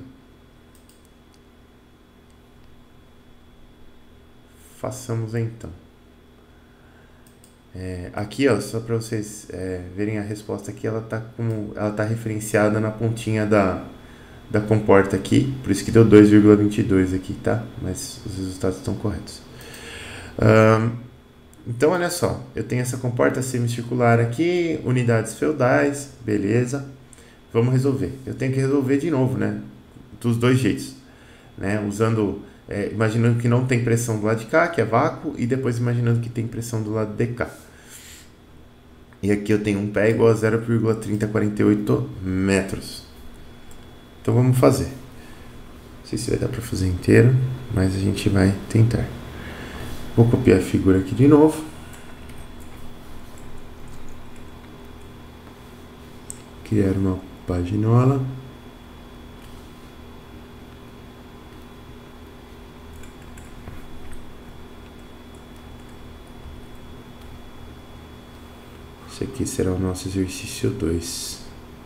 Façamos então. É, aqui, ó, só para vocês é, verem a resposta aqui, ela está como, ela tá referenciada na pontinha da, da comporta aqui, por isso que deu dois vírgula vinte e dois aqui, tá? Mas os resultados estão corretos. Um, então, olha só, eu tenho essa comporta semicircular aqui, unidades feudais, beleza. Vamos resolver. Eu tenho que resolver de novo, né? Dos dois jeitos, né? Usando... É, imaginando que não tem pressão do lado de cá, que é vácuo, e depois imaginando que tem pressão do lado de cá. E aqui eu tenho um pé igual a zero vírgula trinta quatro oito metros. Então vamos fazer. Não sei se vai dar para fazer inteiro, mas a gente vai tentar. Vou copiar a figura aqui de novo. Criar uma paginola. Esse aqui será o nosso exercício dois.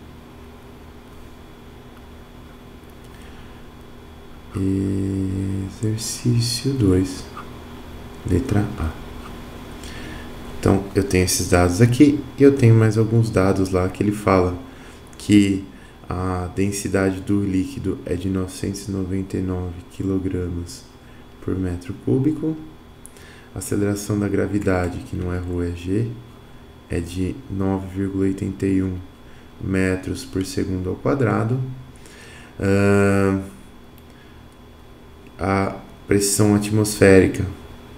Exercício dois. Letra A. Então, eu tenho esses dados aqui e eu tenho mais alguns dados lá que ele fala que a densidade do líquido é de novecentos e noventa e nove quilogramas por metro cúbico. A aceleração da gravidade, que não é ρ, é g, é de nove vírgula oitenta e um metros por segundo ao quadrado. Uh, a pressão atmosférica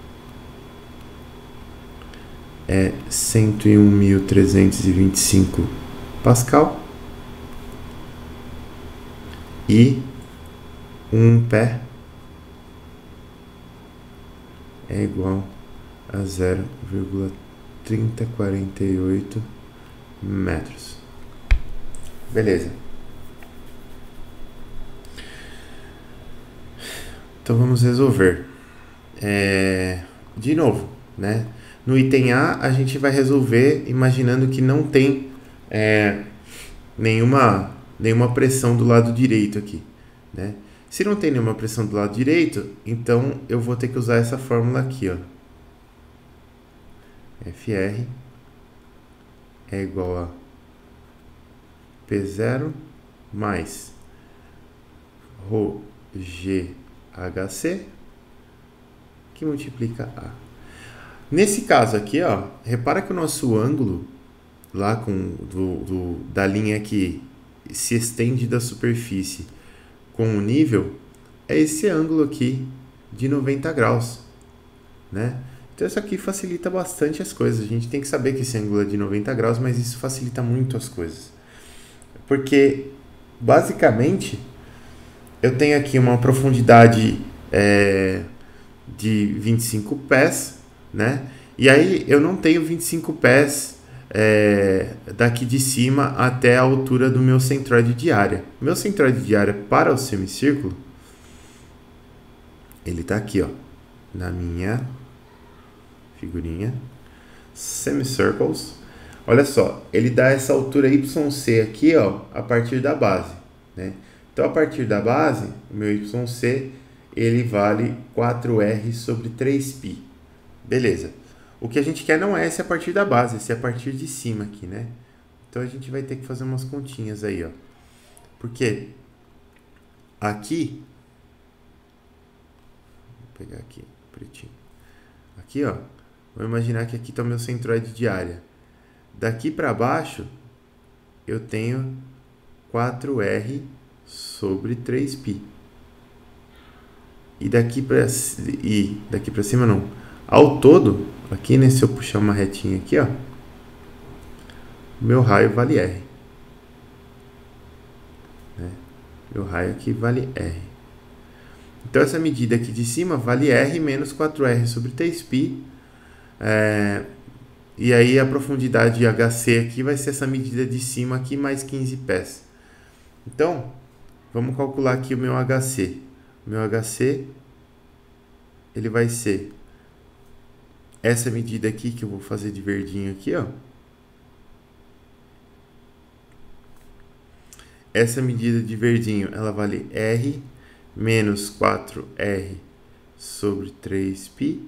é cento e um mil trezentos e vinte e cinco pascal. E um pé é igual a zero vírgula trinta quarenta e oito metros. Beleza. Então vamos resolver. É, de novo, né? No item A, a gente vai resolver imaginando que não tem é, nenhuma, nenhuma pressão do lado direito aqui, né? Se não tem nenhuma pressão do lado direito, então eu vou ter que usar essa fórmula aqui, ó. F R é igual a P zero mais ρ G H C, que multiplica A. Nesse caso aqui, ó, repara que o nosso ângulo lá com do, do, da linha que se estende da superfície com o nível é esse ângulo aqui de noventa graus, né? Então isso aqui facilita bastante as coisas. A gente tem que saber que esse ângulo é de noventa graus, mas isso facilita muito as coisas. Porque, basicamente, eu tenho aqui uma profundidade é, de vinte e cinco pés, né? E aí eu não tenho vinte e cinco pés é, daqui de cima até a altura do meu centroide de área. Meu centroide de área para o semicírculo, ele está aqui, ó, na minha figurinha, semicircles. Olha só, ele dá essa altura Y C aqui, ó, a partir da base, né? Então, a partir da base, o meu Y C, ele vale quatro R sobre três π. Beleza. O que a gente quer não é esse a partir da base, esse é a partir de cima aqui, né? Então, a gente vai ter que fazer umas continhas aí, ó. Porque aqui, vou pegar aqui, pretinho. Aqui, ó, vou imaginar que aqui está o meu centroide de área. Daqui para baixo, eu tenho quatro R sobre três π. E daqui para e daqui para cima não. Ao todo, aqui, né? Se eu puxar uma retinha aqui, ó, o meu raio vale R. Né? Meu raio aqui vale R. Então, essa medida aqui de cima vale R menos quatro R sobre três π. É, e aí, a profundidade de H C aqui vai ser essa medida de cima aqui mais quinze pés. Então, vamos calcular aqui o meu H C. O meu H C, ele vai ser essa medida aqui, que eu vou fazer de verdinho aqui, ó. Essa medida de verdinho, ela vale R menos quatro R sobre três π.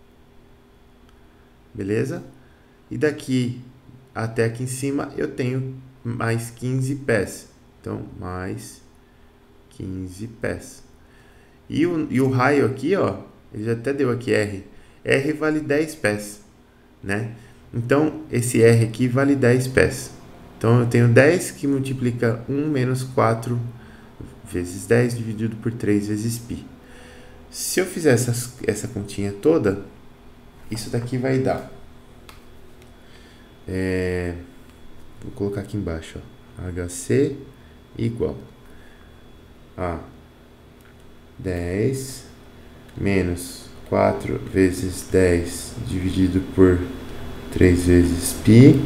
Beleza? E daqui até aqui em cima eu tenho mais quinze pés. Então, mais quinze pés. E o, e o raio aqui, ó, ele já até deu aqui R. R vale dez pés, né? Então, esse R aqui vale dez pés. Então, eu tenho dez que multiplica um menos quatro vezes dez dividido por três vezes π. Se eu fizer essa, essa continha toda, isso daqui vai dar... É, vou colocar aqui embaixo, ó, H C igual a dez menos quatro vezes dez dividido por três vezes π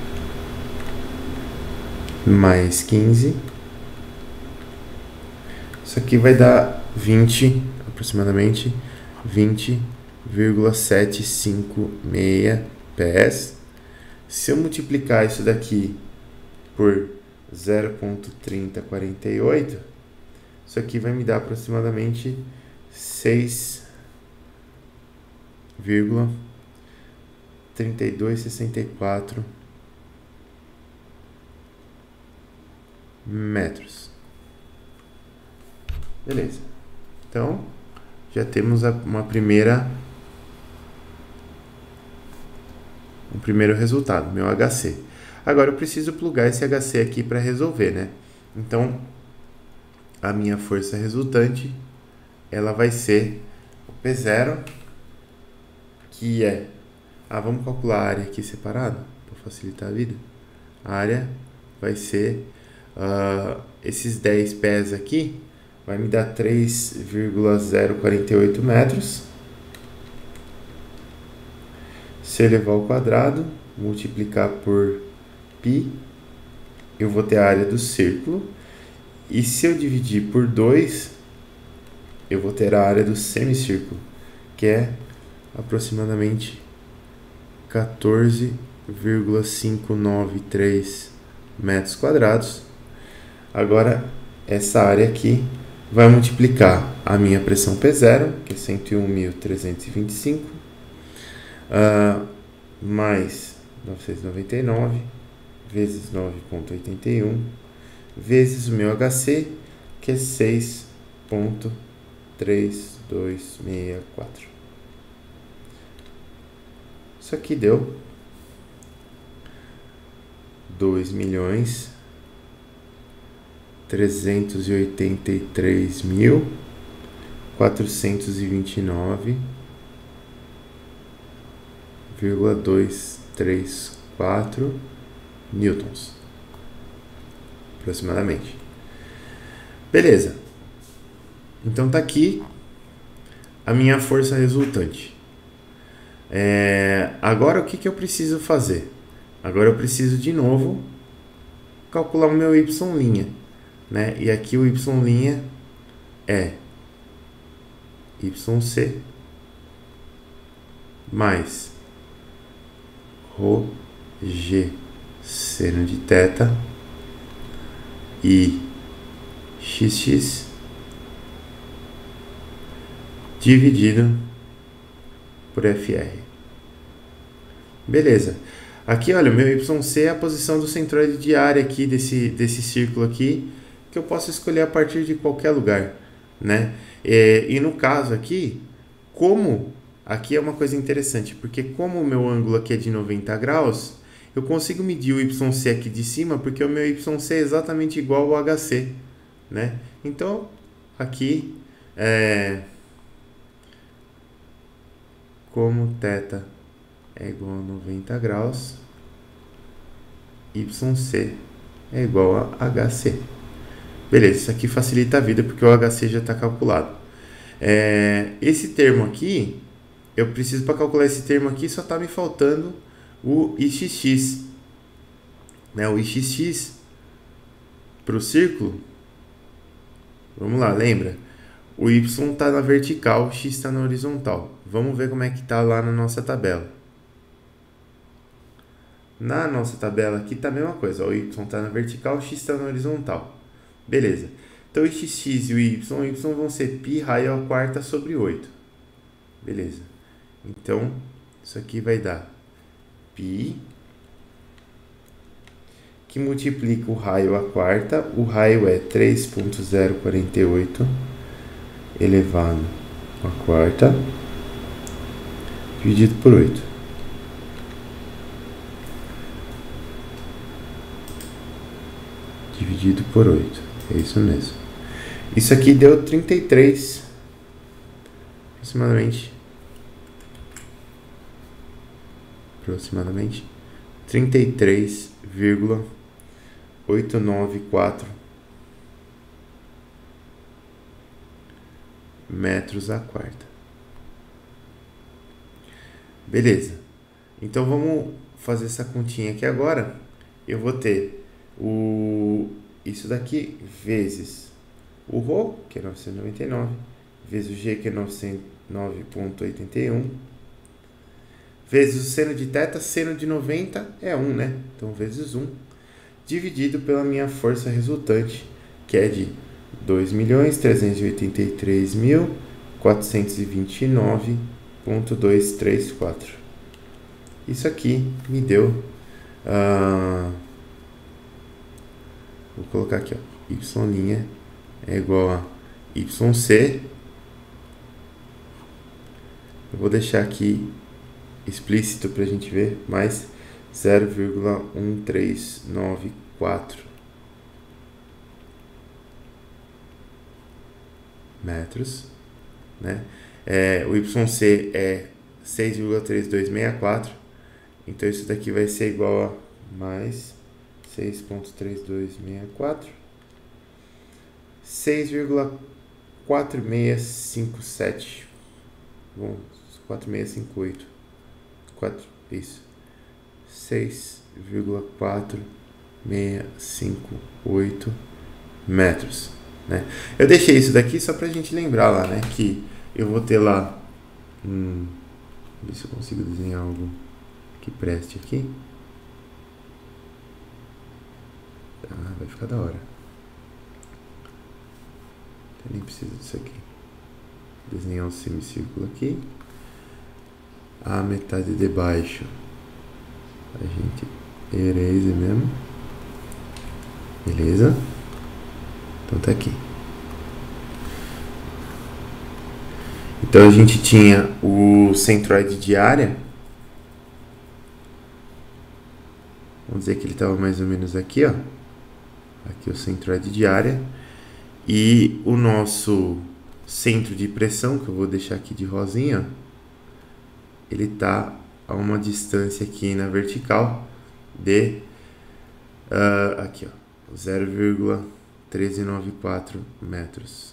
mais quinze. Isso aqui vai dar vinte, aproximadamente vinte vírgula setecentos e cinquenta e seis pés. Se eu multiplicar isso daqui por zero vírgula trinta quarenta e oito, isso aqui vai me dar aproximadamente seis vírgula trinta e dois sessenta e quatro metros. Beleza. Então, já temos uma primeira um primeiro resultado, meu H C. Agora eu preciso plugar esse H C aqui para resolver, né? Então, a minha força resultante, ela vai ser o P zero, que é... Ah, vamos calcular a área aqui separado, para facilitar a vida. A área vai ser... Uh, esses dez pés aqui, vai me dar três vírgula zero quarenta e oito metros. Se elevar ao quadrado, multiplicar por π, eu vou ter a área do círculo. E se eu dividir por dois, eu vou ter a área do semicírculo, que é aproximadamente quatorze vírgula quinhentos e noventa e três metros quadrados. Agora, essa área aqui vai multiplicar a minha pressão P zero, que é cento e um mil trezentos e vinte e cinco, uh, mais novecentos e noventa e nove, vezes nove vírgula oitenta e um, vezes o meu H C, que é seis vírgula três dois seis quatro. Isso aqui deu dois milhões trezentos e oitenta e três mil quatrocentos e vinte e nove vírgula duzentos e trinta e quatro newtons, aproximadamente. Beleza. Então tá aqui a minha força resultante. É, agora o que, que eu preciso fazer? Agora eu preciso de novo calcular o meu y', né? E aqui o y' é yc mais ρ g seno de θ e xx dividido por fr. Beleza. Aqui, olha, o meu yc é a posição do centroide de área aqui desse, desse círculo aqui, que eu posso escolher a partir de qualquer lugar, né? E, e no caso aqui, como... Aqui é uma coisa interessante, porque como o meu ângulo aqui é de noventa graus, eu consigo medir o yc aqui de cima, porque o meu yc é exatamente igual ao H C, né? Então, aqui, é... como θ é igual a noventa graus, Y C é igual a H C. Beleza, isso aqui facilita a vida porque o H C já está calculado. É, esse termo aqui, eu preciso para calcular esse termo aqui, só está me faltando o I X X. Né? O I X X para o círculo, vamos lá, lembra? O Y está na vertical, o X está na horizontal. Vamos ver como é que está lá na nossa tabela. Na nossa tabela aqui está a mesma coisa. O Y está na vertical, o X está na horizontal. Beleza. Então, o X X e o Y, o Y vão ser π raio à quarta sobre oito. Beleza. Então, isso aqui vai dar π, que multiplica o raio à quarta. O raio é três ponto zero quatro oito elevado à quarta, dividido por oito. Dividido por oito. É isso mesmo. Isso aqui deu trinta e três, aproximadamente. Aproximadamente trinta e três vírgula oitocentos e noventa e quatro metros à quarta. Beleza. Então vamos fazer essa continha aqui agora. Eu vou ter o isso daqui vezes o ρ, que é novecentos e noventa e nove, vezes o g, que é novecentos e nove vírgula oitenta e um, vezes o seno de θ, seno de noventa é um, né? Então, vezes um, dividido pela minha força resultante, que é de dois milhões trezentos e oitenta e três mil quatrocentos e vinte e nove vírgula duzentos e trinta e quatro. Isso aqui me deu... Uh, vou colocar aqui, ó, y' é igual a yc. Eu vou deixar aqui explícito para a gente ver, mais zero vírgula um três nove quatro metros, né? É, o yc é seis vírgula três dois seis quatro, então isso daqui vai ser igual a mais seis ponto três dois seis quatro, seis vírgula quatro seis cinco sete, bom, quatro seis cinco oito, quatro, isso, seis vírgula quatro seis cinco oito metros, né? Eu deixei isso daqui só pra gente lembrar lá, né, que eu vou ter lá, hum, ver se eu consigo desenhar algo que preste aqui. Ah, vai ficar da hora. Eu nem preciso disso aqui. Desenhar um semicírculo aqui. A metade de baixo a gente erase mesmo. Beleza? Então tá aqui. Então a gente tinha o centroide de área. Vamos dizer que ele estava mais ou menos aqui, ó. Aqui o centroide de área. E o nosso centro de pressão, que eu vou deixar aqui de rosinha, ele está a uma distância aqui na vertical de uh, aqui, ó, zero vírgula um três nove quatro metros.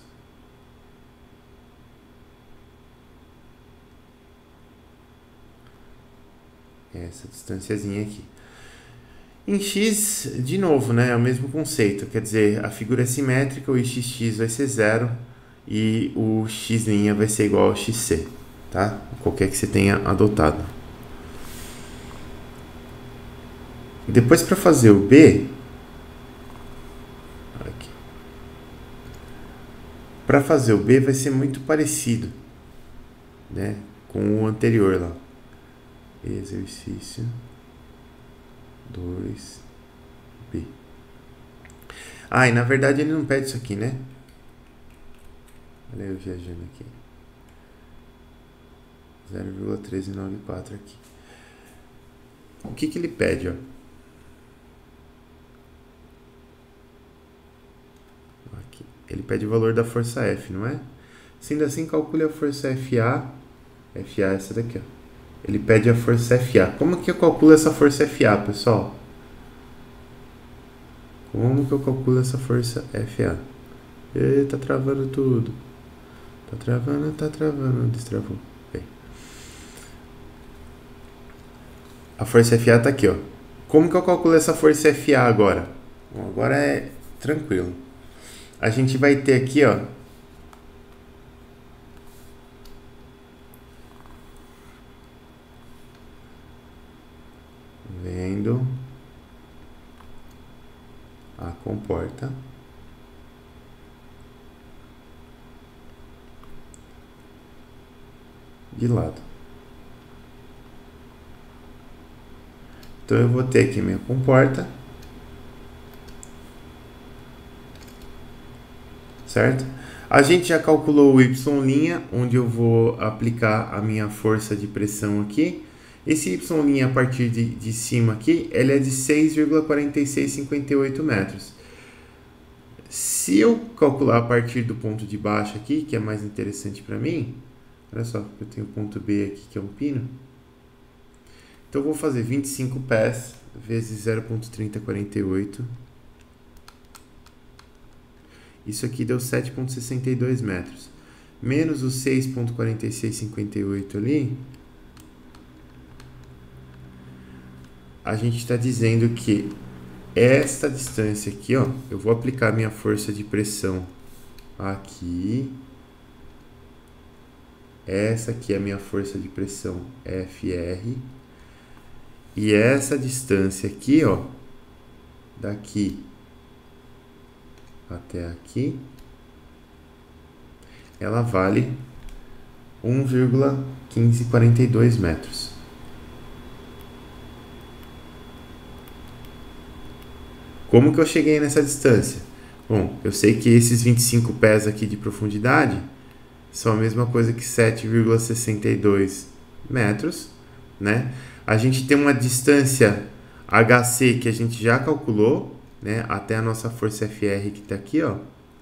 Essa distânciazinha aqui. Em X, de novo, né, é o mesmo conceito, quer dizer, a figura é simétrica, o I X X vai ser zero e o X' vai ser igual ao X C, tá? Qualquer que você tenha adotado. Depois, para fazer o B, aqui. Para fazer o B vai ser muito parecido, né, com o anterior lá. Exercício dois B. Ah, e na verdade ele não pede isso aqui, né? Olha eu viajando aqui. zero vírgula um três nove quatro aqui. O que que ele pede, ó? Aqui. Ele pede o valor da força F, não é? Sendo assim, calcule a força F A. F A é essa daqui, ó. ele pede a força F A. Como que eu calculo essa força F A, pessoal? Como que eu calculo essa força F A? Ê, tá travando tudo. Tá travando, tá travando. Destravou. Bem. A força F A tá aqui, ó. Como que eu calculo essa força F A agora? Bom, agora é tranquilo. A gente vai ter aqui, ó, vendo a comporta de lado. Então eu vou ter aqui minha comporta, certo? A gente já calculou o Y', onde eu vou aplicar a minha força de pressão aqui. Esse Y' a partir de, de cima aqui, ele é de seis vírgula quatro seis cinco oito metros. Se eu calcular a partir do ponto de baixo aqui, que é mais interessante para mim, olha só, eu tenho o ponto B aqui, que é um pino. Então eu vou fazer vinte e cinco pés vezes zero vírgula trinta quatro oito. Isso aqui deu sete vírgula sessenta e dois metros. Menos os seis vírgula quatro seis cinco oito ali, a gente está dizendo que esta distância aqui, ó, eu vou aplicar minha força de pressão aqui. Essa aqui é a minha força de pressão F R. E essa distância aqui, ó, daqui até aqui, ela vale um vírgula um cinco quatro dois metros. Como que eu cheguei nessa distância? Bom, eu sei que esses vinte e cinco pés aqui de profundidade são a mesma coisa que sete vírgula sessenta e dois metros, né? A gente tem uma distância H C que a gente já calculou, né? Até a nossa força F R que está aqui, ó.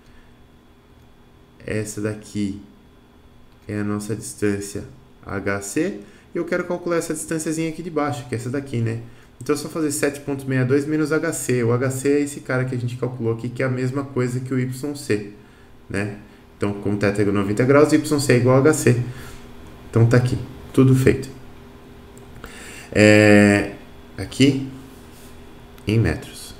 Essa daqui é a nossa distância H C. E eu quero calcular essa distânciazinha aqui de baixo, que é essa daqui, né? Então é só fazer sete vírgula sessenta e dois menos H C. O H C é esse cara que a gente calculou aqui, que é a mesma coisa que o Y C, né? Então, como θ é igual a noventa graus, Y C é igual a H C. Então tá aqui, tudo feito. É, aqui, em metros.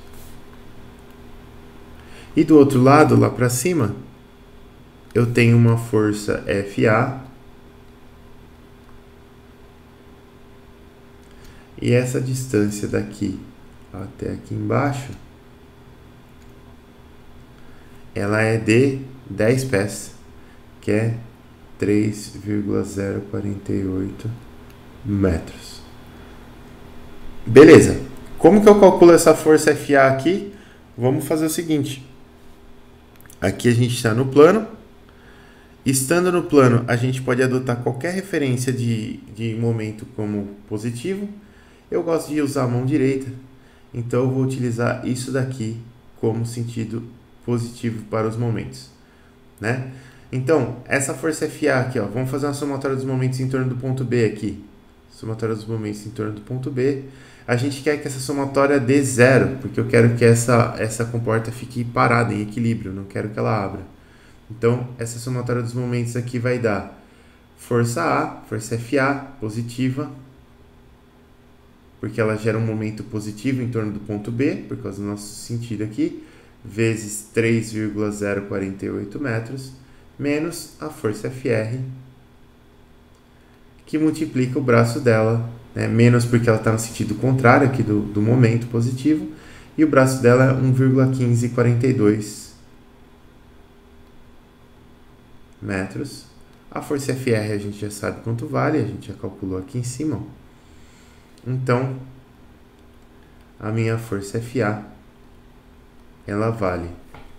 E do outro lado, lá para cima, eu tenho uma força F A. E essa distância daqui até aqui embaixo, ela é de dez pés, que é três vírgula zero quatro oito metros. Beleza. Como que eu calculo essa força F A aqui? Vamos fazer o seguinte. Aqui a gente está no plano. Estando no plano, a gente pode adotar qualquer referência de, de momento como positivo. Eu gosto de usar a mão direita, então eu vou utilizar isso daqui como sentido positivo para os momentos, né? Então, essa força F A aqui, ó, vamos fazer uma somatória dos momentos em torno do ponto B aqui. Somatória dos momentos em torno do ponto B. A gente quer que essa somatória dê zero, porque eu quero que essa, essa comporta fique parada, em equilíbrio, não quero que ela abra. Então, essa somatória dos momentos aqui vai dar força A, força F A, positiva, porque ela gera um momento positivo em torno do ponto B, por causa do nosso sentido aqui, vezes três vírgula zero quatro oito metros, menos a força F R, que multiplica o braço dela, né, menos porque ela está no sentido contrário aqui do, do momento positivo, e o braço dela é um vírgula um cinco quatro dois metros. A força F R a gente já sabe quanto vale, a gente já calculou aqui em cima. Então, a minha força F A, ela vale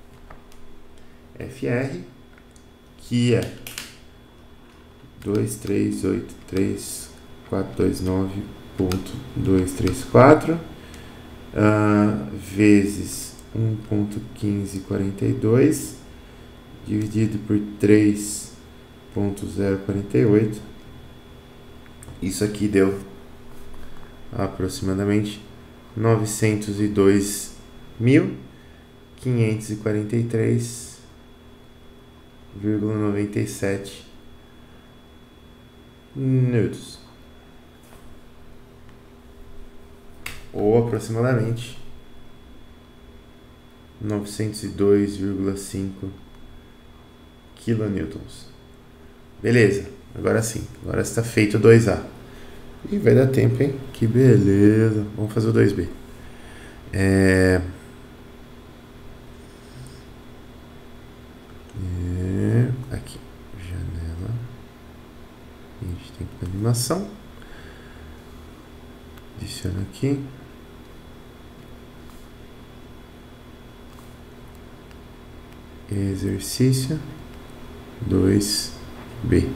F R, que é dois três oito três quatro dois nove ponto dois três quatro uh, vezes um ponto um cinco quatro dois dividido por três ponto zero quatro oito, Isso aqui deu aproximadamente novecentos e dois mil quinhentos e quarenta e três vírgula noventa e sete newtons, ou aproximadamente novecentos e dois vírgula cinco kilonewtons. Beleza, agora sim, agora está feito o dois A. E vai dar tempo, hein? Que beleza. Vamos fazer o dois B. É... é... Aqui, janela. A gente tem que animação. Adiciona aqui. Exercício dois B.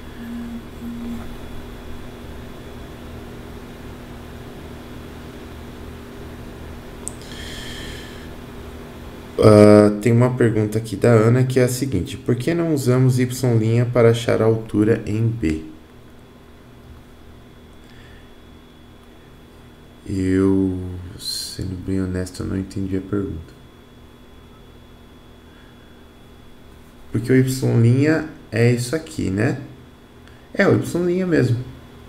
Uh, tem uma pergunta aqui da Ana que é a seguinte: por que não usamos Y' para achar a altura em B? Eu, sendo bem honesto, não entendi a pergunta. Porque o Y' é isso aqui, né? É o Y' mesmo.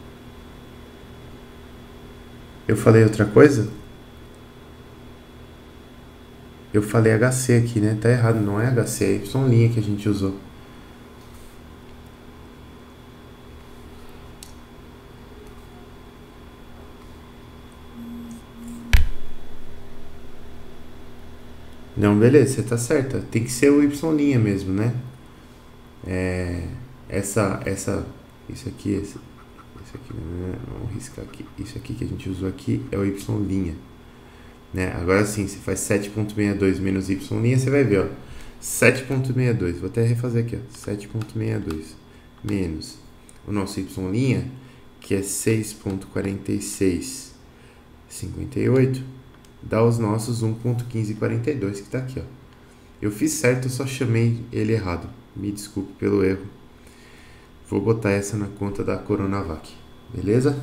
Eu falei outra coisa? Eu falei H C aqui, né? Tá errado, não é H C, é Y' que a gente usou. Não, beleza, você tá certa. Tem que ser o Y' mesmo, né? É, essa, essa, isso aqui, esse, isso aqui, vamos riscar aqui. Isso aqui que a gente usou aqui é o Y'. Né? Agora sim, se faz sete ponto sessenta e dois menos Y', você vai ver, ó, sete ponto sessenta e dois, vou até refazer aqui, ó, sete ponto sessenta e dois menos o nosso Y', que é seis ponto quarenta e seis cinquenta e oito, dá os nossos um ponto quinze quarenta e dois, que tá aqui, ó. Eu fiz certo, eu só chamei ele errado, me desculpe pelo erro. Vou botar essa na conta da Coronavac, beleza?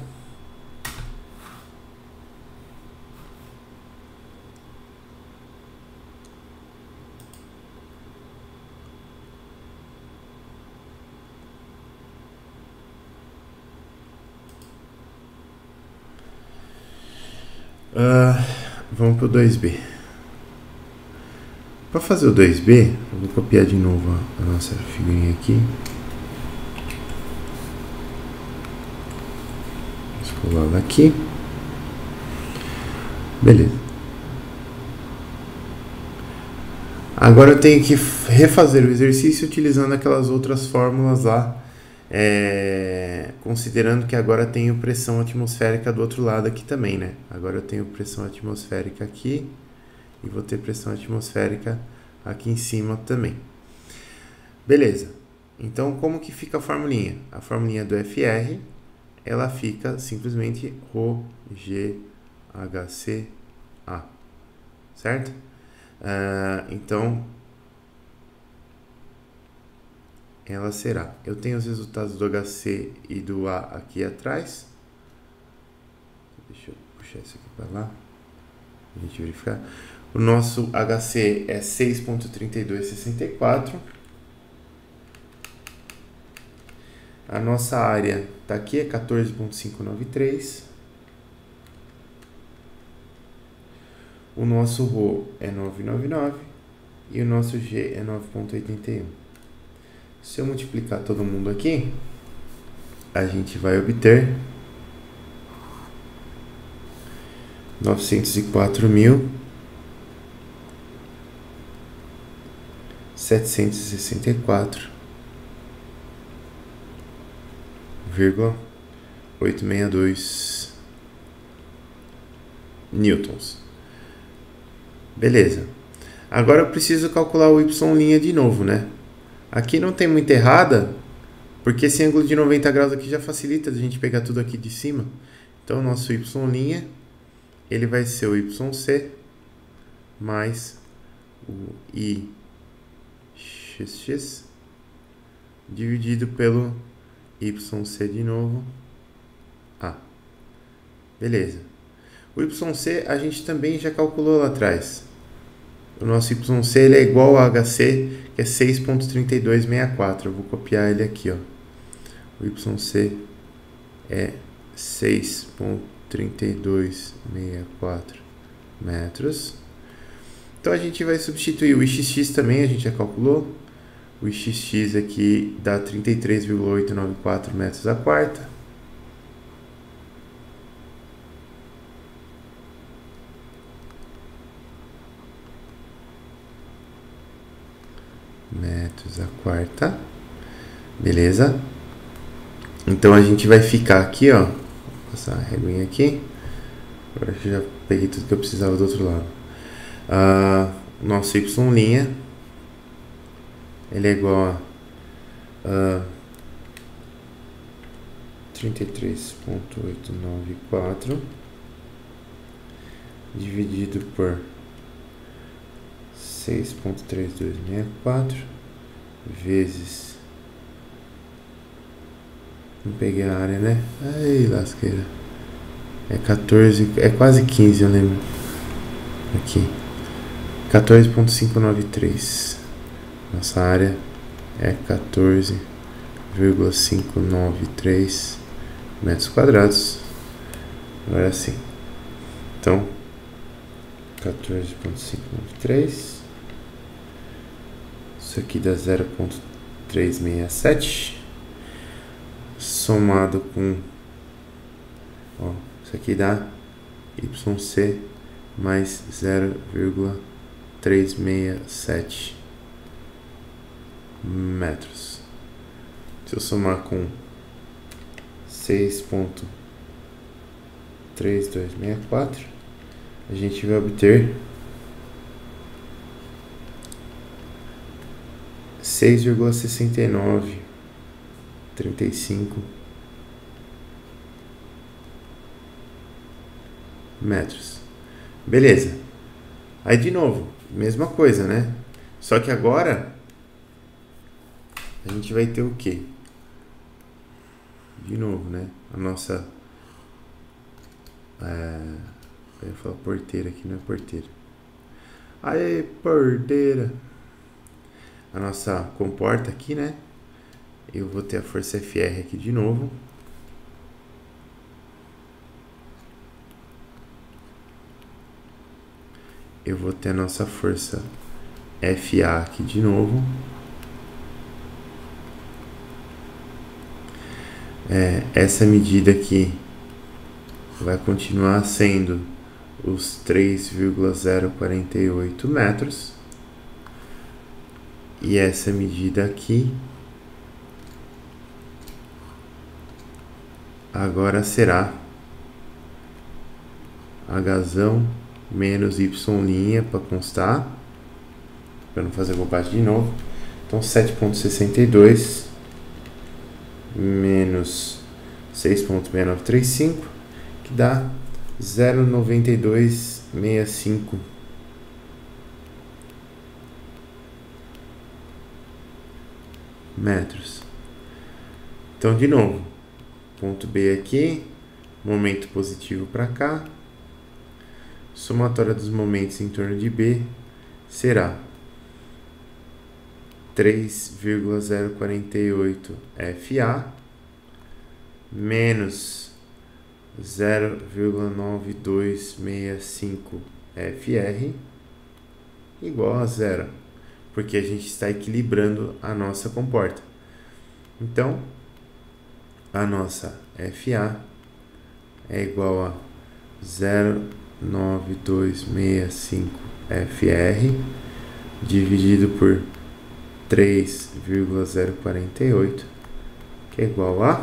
Uh, vamos pro dois B. Para fazer o dois B, eu vou copiar de novo a nossa figurinha aqui. Vou colar ela aqui. Beleza. Agora eu tenho que refazer o exercício utilizando aquelas outras fórmulas lá. É, considerando que agora tenho pressão atmosférica do outro lado aqui também, né? Agora eu tenho pressão atmosférica aqui e vou ter pressão atmosférica aqui em cima também. Beleza. Então, como que fica a formulinha? A formulinha do F R, ela fica simplesmente Rho G H C A, certo? Uh, então, ela será, eu tenho os resultados do H C e do A aqui atrás. Deixa eu puxar isso aqui para lá, a gente verificar. O nosso H C é seis ponto trinta e dois sessenta e quatro. A nossa área está aqui, é quatorze ponto quinhentos e noventa e três. O nosso Rho é novecentos e noventa e nove e o nosso G é nove ponto oitenta e um. Se eu multiplicar todo mundo aqui, a gente vai obter novecentos e quatro mil setecentos e sessenta e quatro vírgula oitocentos e sessenta e dois newtons. Beleza. Agora eu preciso calcular o Y' de novo, né? Aqui não tem muita errada, porque esse ângulo de noventa graus aqui já facilita a gente pegar tudo aqui de cima. Então, o nosso Y', ele vai ser o Y C mais o I X X dividido pelo Y C de novo A. Beleza. O Y C a gente também já calculou lá atrás. O nosso Y C ele é igual a H C, que é seis ponto trinta e dois sessenta e quatro. Eu vou copiar ele aqui, ó. O Y C é seis ponto trinta e dois sessenta e quatro metros. Então a gente vai substituir o I X X também, a gente já calculou. O I X X aqui dá trinta e três vírgula oitocentos e noventa e quatro metros a quarta. Metros a quarta. Beleza? Então a gente vai ficar aqui, ó. Vou passar a reguinha aqui. Agora que eu já peguei tudo que eu precisava do outro lado. Uh, nosso Y' ele é igual a uh, trinta e três ponto oitocentos e noventa e quatro dividido por seis ponto trinta e dois sessenta e quatro vezes, não peguei a área, né? Ai, lasqueira. É quatorze, é quase quinze, eu lembro. Aqui. quatorze ponto quinhentos e noventa e três. Nossa área é quatorze vírgula quinhentos e noventa e três metros quadrados. Agora sim. Então, quatorze ponto quinhentos e noventa e três. Isso aqui dá zero ponto trezentos e sessenta e sete. Somado com, ó, isso aqui dá Y C mais zero vírgula trezentos e sessenta e sete metros. Se eu somar com seis ponto três dois seis quatro, a gente vai obter seis vírgula sessenta e nove trinta e cinco metros. Beleza. Aí de novo, mesma coisa, né? Só que agora a gente vai ter o quê? De novo, né? A nossa... É, eu ia falar porteira aqui, não é porteira. Aê, porteira! A nossa comporta aqui, né? Eu vou ter a força F R aqui de novo. Eu vou ter a nossa força F A aqui de novo. É, essa medida aqui vai continuar sendo os três vírgula zero quarenta e oito metros. E essa medida aqui agora será Hzão menos Y' para constar, para não fazer bobagem de novo. Então sete ponto sessenta e dois menos seis ponto seis nove três cinco, que dá zero vírgula noventa e dois sessenta e cinco metros. Então de novo, ponto B aqui, momento positivo para cá, somatória dos momentos em torno de B será três vírgula zero quarenta e oito F A menos zero vírgula nove dois seis cinco F R igual a zero, porque a gente está equilibrando a nossa comporta. Então, a nossa F A é igual a zero vírgula nove dois seis cinco F R dividido por três vírgula zero quarenta e oito, que é igual a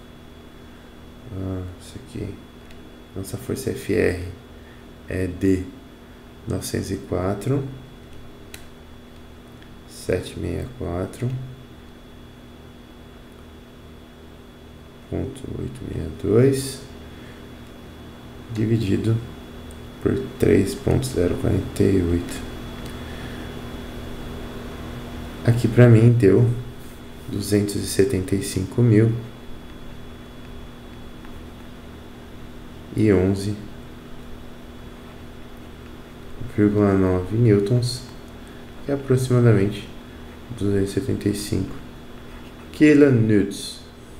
ah, isso aqui, nossa força F R é de novecentos e quatro setecentos e sessenta e quatro ponto oitocentos e sessenta e dois dividido por três ponto zero quarenta e oito. Aqui para mim deu duzentos e setenta e cinco mil e onze vírgula nove newtons, que é aproximadamente duzentos e setenta e cinco kilonewtons.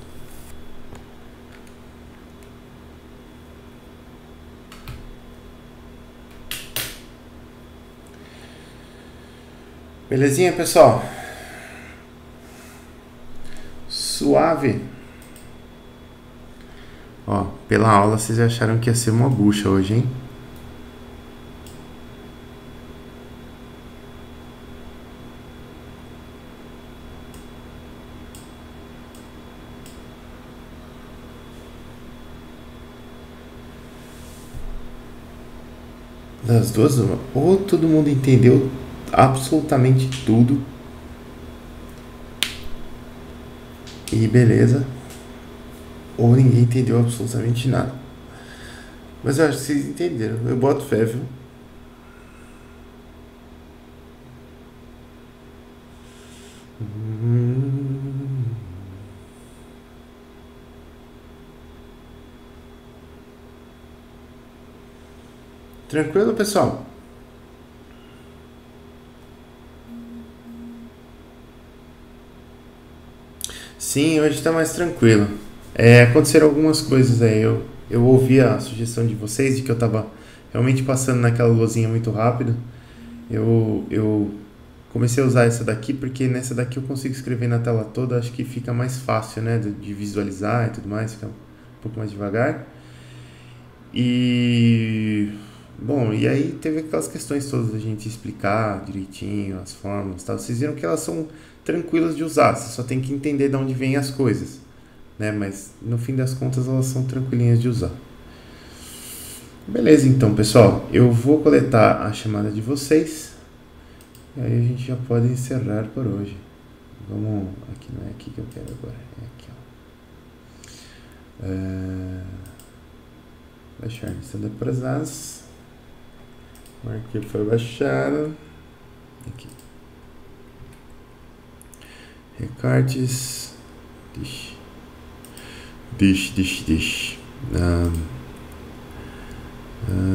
Belezinha, pessoal? Suave. Ó, pela aula vocês acharam que ia ser uma bucha hoje, hein? Das duas, uma. Ou todo mundo entendeu absolutamente tudo e beleza, ou ninguém entendeu absolutamente nada. Mas eu acho que vocês entenderam. Eu boto fé, viu? Hum. Tranquilo, pessoal? Sim, hoje está mais tranquilo. É, aconteceram algumas coisas aí. Eu, eu ouvi a sugestão de vocês de que eu estava realmente passando naquela luzinha muito rápido. Eu, eu comecei a usar essa daqui porque nessa daqui eu consigo escrever na tela toda. Acho que fica mais fácil, né, de, de visualizar e tudo mais. Fica um pouco mais devagar. E... Bom, e aí teve aquelas questões todas da gente explicar direitinho as fórmulas e tal. Vocês viram que elas são tranquilas de usar, você só tem que entender de onde vêm as coisas, né? Mas no fim das contas elas são tranquilinhas de usar. Beleza, então, pessoal, eu vou coletar a chamada de vocês e aí a gente já pode encerrar por hoje. Vamos, aqui não é aqui que eu quero agora, é aqui, ó. É... Baixar lista de presença. O arquivo foi baixado. Aqui. Recortes. Dish. Dish, dish, dish. Um, uh,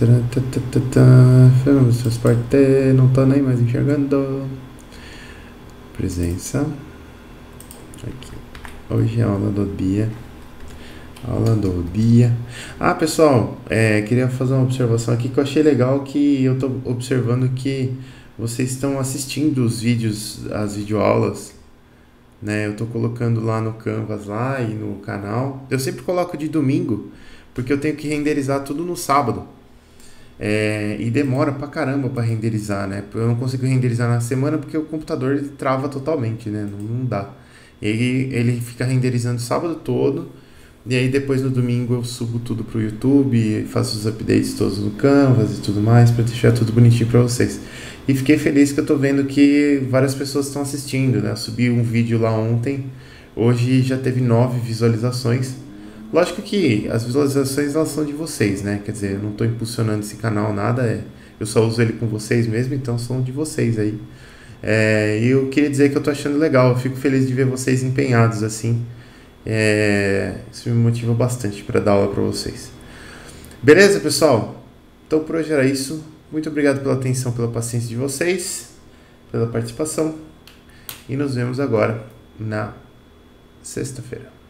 transporte. Não tô nem mais enxergando. Presença. Aqui. Hoje é a aula do dia. Aula do dia. Ah, pessoal, é, queria fazer uma observação aqui que eu achei legal, que eu tô observando que vocês estão assistindo os vídeos, as videoaulas, né? Eu tô colocando lá no Canvas lá e no canal. Eu sempre coloco de domingo, porque eu tenho que renderizar tudo no sábado. É, e demora pra caramba pra renderizar, né? Eu não consigo renderizar na semana porque o computador ele trava totalmente, né? Não, não dá. Ele, ele fica renderizando o sábado todo. E aí depois no domingo eu subo tudo pro YouTube, faço os updates todos no Canvas e tudo mais, para deixar tudo bonitinho para vocês. E fiquei feliz que eu tô vendo que várias pessoas estão assistindo, né? Eu subi um vídeo lá ontem, hoje já teve nove visualizações. Lógico que as visualizações elas são de vocês, né? Quer dizer, eu não tô impulsionando esse canal, nada, é, eu só uso ele com vocês mesmo, então são de vocês aí. É, e eu queria dizer que eu tô achando legal, eu fico feliz de ver vocês empenhados assim. É, isso me motiva bastante para dar aula para vocês. Beleza, pessoal? Então por hoje era isso. Muito obrigado pela atenção, pela paciência de vocês, pela participação. E nos vemos agora na sexta-feira.